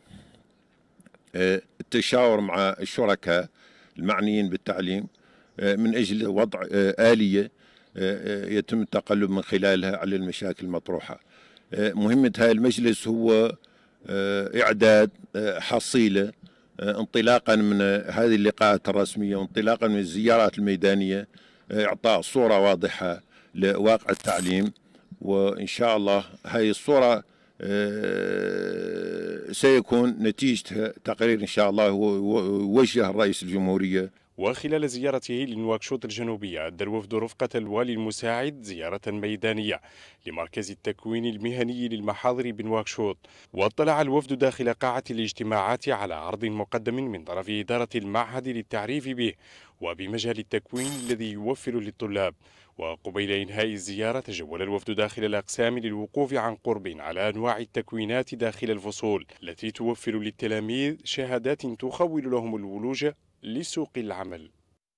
التشاور مع الشركاء المعنيين بالتعليم من أجل وضع آلية يتم التقلب من خلالها على المشاكل المطروحة. مهمة هذا المجلس هو إعداد حصيلة انطلاقا من هذه اللقاءات الرسمية وانطلاقا من الزيارات الميدانية، إعطاء صورة واضحة لواقع التعليم، وإن شاء الله هذه الصورة سيكون نتيجة تقرير إن شاء الله وجه الرئيس الجمهورية. وخلال زيارته لنواكشوط الجنوبية أدى الوفد رفقة الوالي المساعد زيارة ميدانية لمركز التكوين المهني للمحاضر بنواكشوط، واطلع الوفد داخل قاعة الاجتماعات على عرض مقدم من طرف إدارة المعهد للتعريف به وبمجال التكوين الذي يوفر للطلاب. وقبيل إنهاء الزيارة تجول الوفد داخل الأقسام للوقوف عن قرب على أنواع التكوينات داخل الفصول التي توفر للتلاميذ شهادات تخول لهم الولوج لسوق العمل.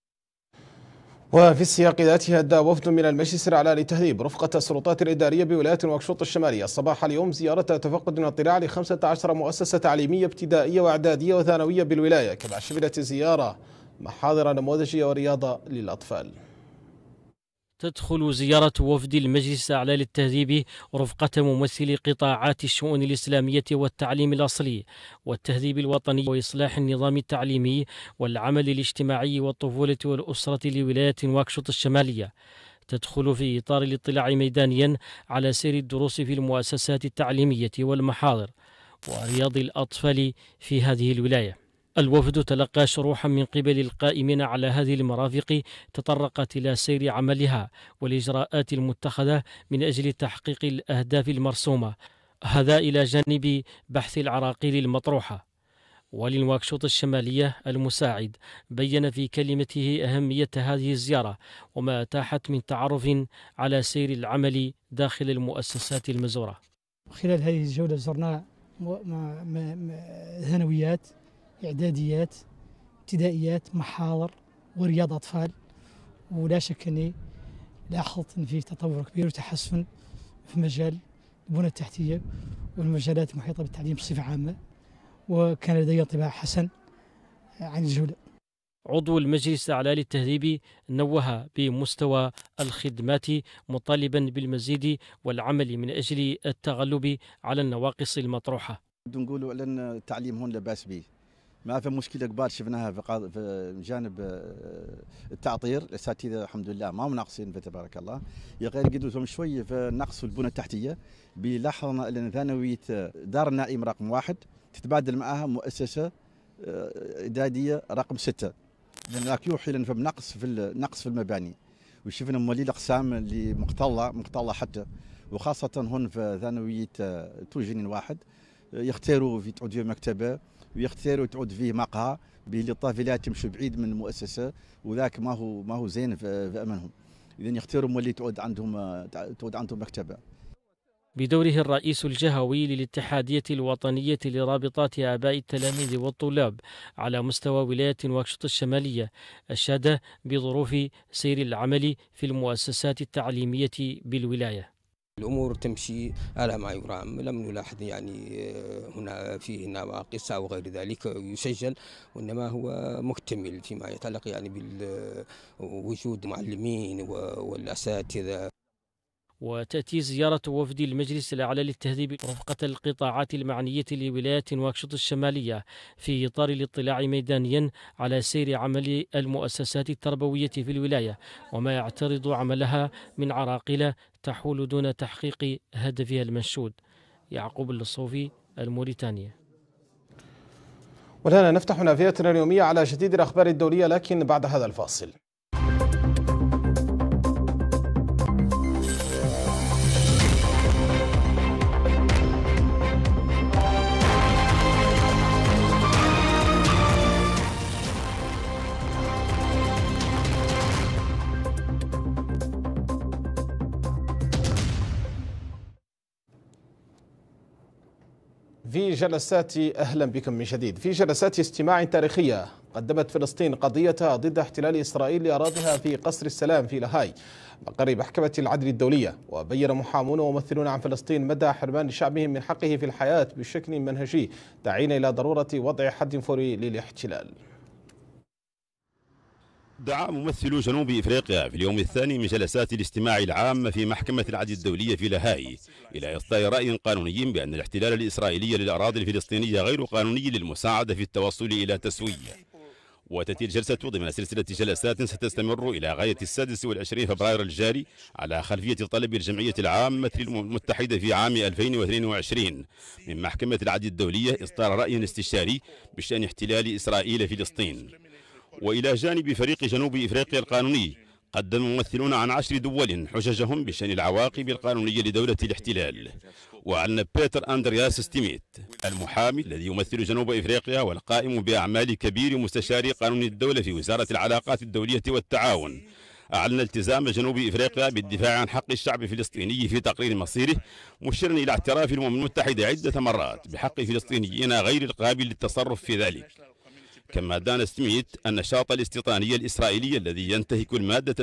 وفي السياق ذاته أدى وفد من المجلس الأعلى للتهذيب رفقة السلطات الإدارية بولاية نواكشوط الشمالية صباح اليوم زيارة تفقد واطلاع ل15 مؤسسة تعليمية ابتدائية وإعدادية وثانوية بالولاية، كما شملت الزيارة محاضر نموذجية ورياضة للأطفال. تدخل زيارة وفد المجلس الأعلى للتهذيب رفقة ممثلي قطاعات الشؤون الإسلامية والتعليم الأصلي والتهذيب الوطني وإصلاح النظام التعليمي والعمل الاجتماعي والطفولة والأسرة لولاية نواكشوط الشمالية. تدخل في إطار الاطلاع ميدانيا على سير الدروس في المؤسسات التعليمية والمحاضر ورياض الأطفال في هذه الولاية. الوفد تلقى شروحا من قبل القائمين على هذه المرافق تطرقت إلى سير عملها والإجراءات المتخذة من أجل تحقيق الأهداف المرسومة، هذا إلى جانب بحث العراقيل المطروحة. ولنواكشوط الشمالية المساعد بين في كلمته أهمية هذه الزيارة وما أتاحت من تعرف على سير العمل داخل المؤسسات المزورة. خلال هذه الجولة زرنا ثانويات، إعداديات، ابتدائيات، محاضر ورياض أطفال، ولا شك أني لاحظت أن فيه تطور كبير وتحسن في مجال البنى التحتية والمجالات المحيطة بالتعليم بصفة عامة، وكان لدي انطباع حسن عن الجولة. عضو المجلس الأعلى للتهذيب نوه بمستوى الخدمات مطالبا بالمزيد والعمل من أجل التغلب على النواقص المطروحة. نقولوا لأن التعليم هون لا بأس به، ما في مشكله كبار شفناها في جانب التعطير، الاساتذه الحمد لله ما هم ناقصين فتبارك الله، يا غير قدرتهم شويه في النقص في البنى التحتيه. بيلاحظنا ان ثانويه دار النائم رقم 1 تتبادل معها مؤسسه اعداديه رقم 6، لان يوحي لنا بنقص في المباني، وشفنا مولي الاقسام اللي مقتله حتى، وخاصه هون في ثانويه توجين 1 يختاروا في تعود فيه مكتبه ويختاروا تعود فيه مقهى بالطافلات يمشوا بعيد من المؤسسه، وذاك ما هو زين في امنهم، اذا يختاروا مولي تعود عندهم مكتبه. بدوره الرئيس الجهوي للاتحادية الوطنية لرابطات آباء التلاميذ والطلاب على مستوى ولاية نواكشوط الشمالية أشاد بظروف سير العمل في المؤسسات التعليمية بالولاية. الأمور تمشي على ما يرام، لم نلاحظ يعني هنا فيه نواقص أو غير ذلك يسجل، وإنما هو مكتمل فيما يتعلق يعني بوجود معلمين والأساتذة. وتأتي زيارة وفد المجلس الأعلى للتهذيب رفقة القطاعات المعنية لولاية نواكشوط الشمالية في إطار الاطلاع ميدانيا على سير عمل المؤسسات التربوية في الولاية وما يعترض عملها من عراقيل تحول دون تحقيق هدفها المنشود. يعقوب الصوفي، الموريتانيا. والآن نفتح نافذتنا اليومية على جديد الأخبار الدولية، لكن بعد هذا الفاصل. في جلسات أهلا بكم من جديد. في جلسات استماع تاريخية قدمت فلسطين قضيتها ضد احتلال إسرائيل لأراضيها في قصر السلام في لاهاي مقر محكمة العدل الدولية. وبين محامون وممثلون عن فلسطين مدى حرمان شعبهم من حقه في الحياة بشكل منهجي، داعين إلى ضرورة وضع حد فوري للاحتلال. دعا ممثلو جنوب إفريقيا في اليوم الثاني من جلسات الاستماع العام في محكمة العدل الدولية في لاهاي إلى إصدار رأي قانوني بأن الاحتلال الإسرائيلي للأراضي الفلسطينية غير قانوني للمساعدة في التوصل إلى تسوية. وتأتي الجلسة ضمن سلسلة جلسات ستستمر إلى غاية 26 فبراير الجاري على خلفية طلب الجمعية العامة للأمم المتحدة في عام 2022 من محكمة العدل الدولية إصدار رأي استشاري بشأن احتلال إسرائيل فلسطين. وإلى جانب فريق جنوب إفريقيا القانوني قدم ممثلون عن 10 دول حججهم بشأن العواقب القانونية لدولة الاحتلال. وأعلن بيتر أندرياس ستيميت المحامي الذي يمثل جنوب إفريقيا والقائم بأعمال كبير مستشار قانون الدولة في وزارة العلاقات الدولية والتعاون، أعلن التزام جنوب إفريقيا بالدفاع عن حق الشعب الفلسطيني في تقرير مصيره، مشيرا إلى اعتراف الأمم المتحدة عدة مرات بحق الفلسطينيين غير القابل للتصرف في ذلك. كما دان سميث النشاط الاستيطاني الإسرائيلي الذي ينتهك المادة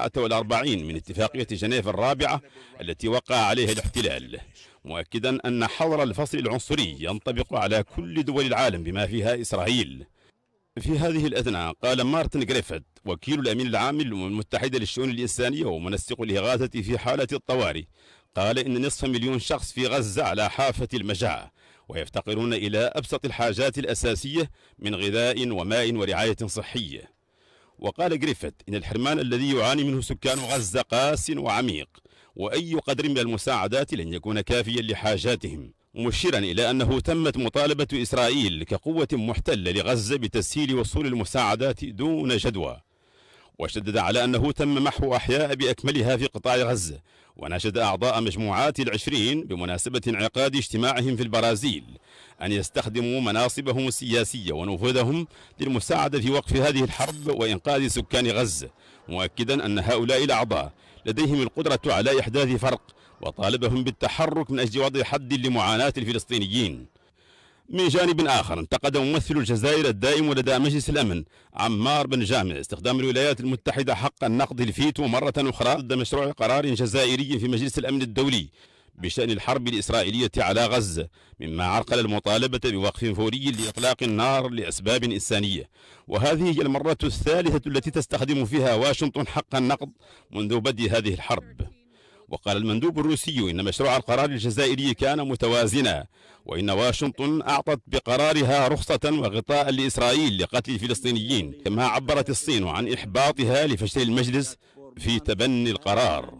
49 من اتفاقية جنيف الرابعة التي وقع عليها الاحتلال، مؤكدا أن حظر الفصل العنصري ينطبق على كل دول العالم بما فيها إسرائيل. في هذه الأثناء قال مارتن غريفيث وكيل الأمين العام للأمم المتحدة للشؤون الإنسانية ومنسق الإغاثة في حالة الطوارئ، قال إن نصف مليون شخص في غزة على حافة المجاعة ويفتقرون إلى أبسط الحاجات الأساسية من غذاء وماء ورعاية صحية. وقال غريفيث إن الحرمان الذي يعاني منه سكان غزة قاس وعميق، وأي قدر من المساعدات لن يكون كافيا لحاجاتهم، مشيرا إلى أنه تمت مطالبة إسرائيل كقوة محتلة لغزة بتسهيل وصول المساعدات دون جدوى. وشدد على أنه تم محو أحياء بأكملها في قطاع غزة، وناشد أعضاء مجموعات ال20 بمناسبة انعقاد اجتماعهم في البرازيل أن يستخدموا مناصبهم السياسية ونفوذهم للمساعدة في وقف هذه الحرب وإنقاذ سكان غزة، مؤكدا أن هؤلاء الأعضاء لديهم القدرة على إحداث فرق، وطالبهم بالتحرك من أجل وضع حد لمعاناة الفلسطينيين. من جانب آخر انتقد ممثل الجزائر الدائم لدى مجلس الأمن عمار بن جامع استخدام الولايات المتحدة حق النقد الفيتو مرة أخرى ضد مشروع قرار جزائري في مجلس الأمن الدولي بشأن الحرب الإسرائيلية على غزة، مما عرقل المطالبة بوقف فوري لإطلاق النار لأسباب إنسانية. وهذه هي المرة الثالثة التي تستخدم فيها واشنطن حق النقد منذ بدء هذه الحرب. وقال المندوب الروسي إن مشروع القرار الجزائري كان متوازنا، وإن واشنطن أعطت بقرارها رخصة وغطاء لإسرائيل لقتل الفلسطينيين، كما عبرت الصين عن إحباطها لفشل المجلس في تبني القرار.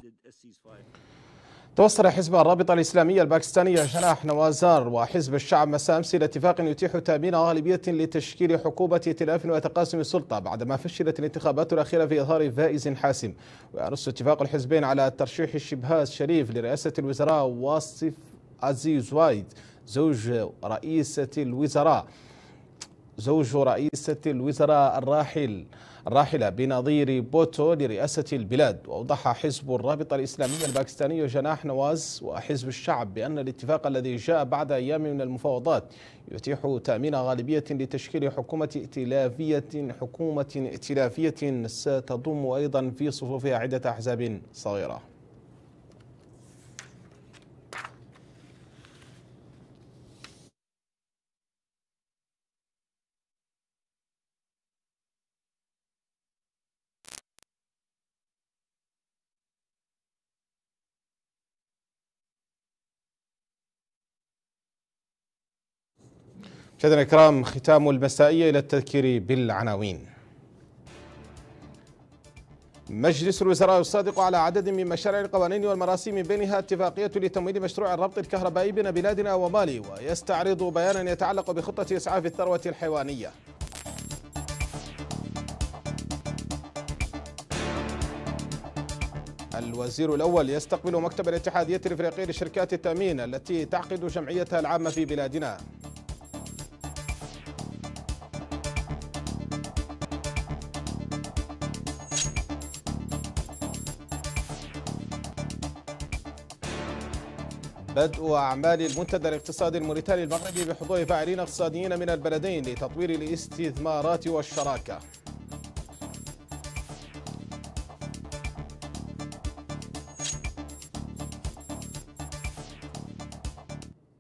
توصل حزب الرابطة الإسلامية الباكستانية جناح نوازار وحزب الشعب مساء أمس إلى اتفاق يتيح تأمين غالبية لتشكيل حكومة ائتلاف وتقاسم السلطة بعدما فشلت الانتخابات الأخيرة في إظهار فائز حاسم. وينص اتفاق الحزبين على ترشيح شبهاز شريف لرئاسة الوزراء واصف عزيز وايد زوج رئيسة الوزراء الراحلة بنظير بوتو لرئاسة البلاد. وأوضح حزب الرابطة الإسلامية الباكستاني جناح نواز وحزب الشعب بأن الاتفاق الذي جاء بعد أيام من المفاوضات يتيح تأمين غالبية لتشكيل حكومة ائتلافية ستضم أيضا في صفوفها عدة أحزاب صغيرة. مشاهدينا الكرام، ختام المسائية إلى التذكير بالعناوين. مجلس الوزراء يصادق على عدد من مشاريع القوانين والمراسيم، من بينها اتفاقية لتمويل مشروع الربط الكهربائي بين بلادنا ومالي، ويستعرض بيانا يتعلق بخطة إسعاف الثروة الحيوانية. الوزير الأول يستقبل مكتب الاتحادية الإفريقية لشركات التأمين التي تعقد جمعيتها العامة في بلادنا. بدء أعمال المنتدى الاقتصادي الموريتاني المغربي بحضور فاعلين اقتصاديين من البلدين لتطوير الاستثمارات والشراكة.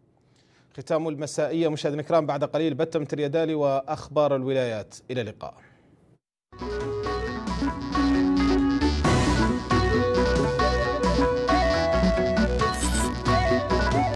ختام المسائية مشاهدينا الكرام، بعد قليل بتة متريدالي وأخبار الولايات. إلى اللقاء.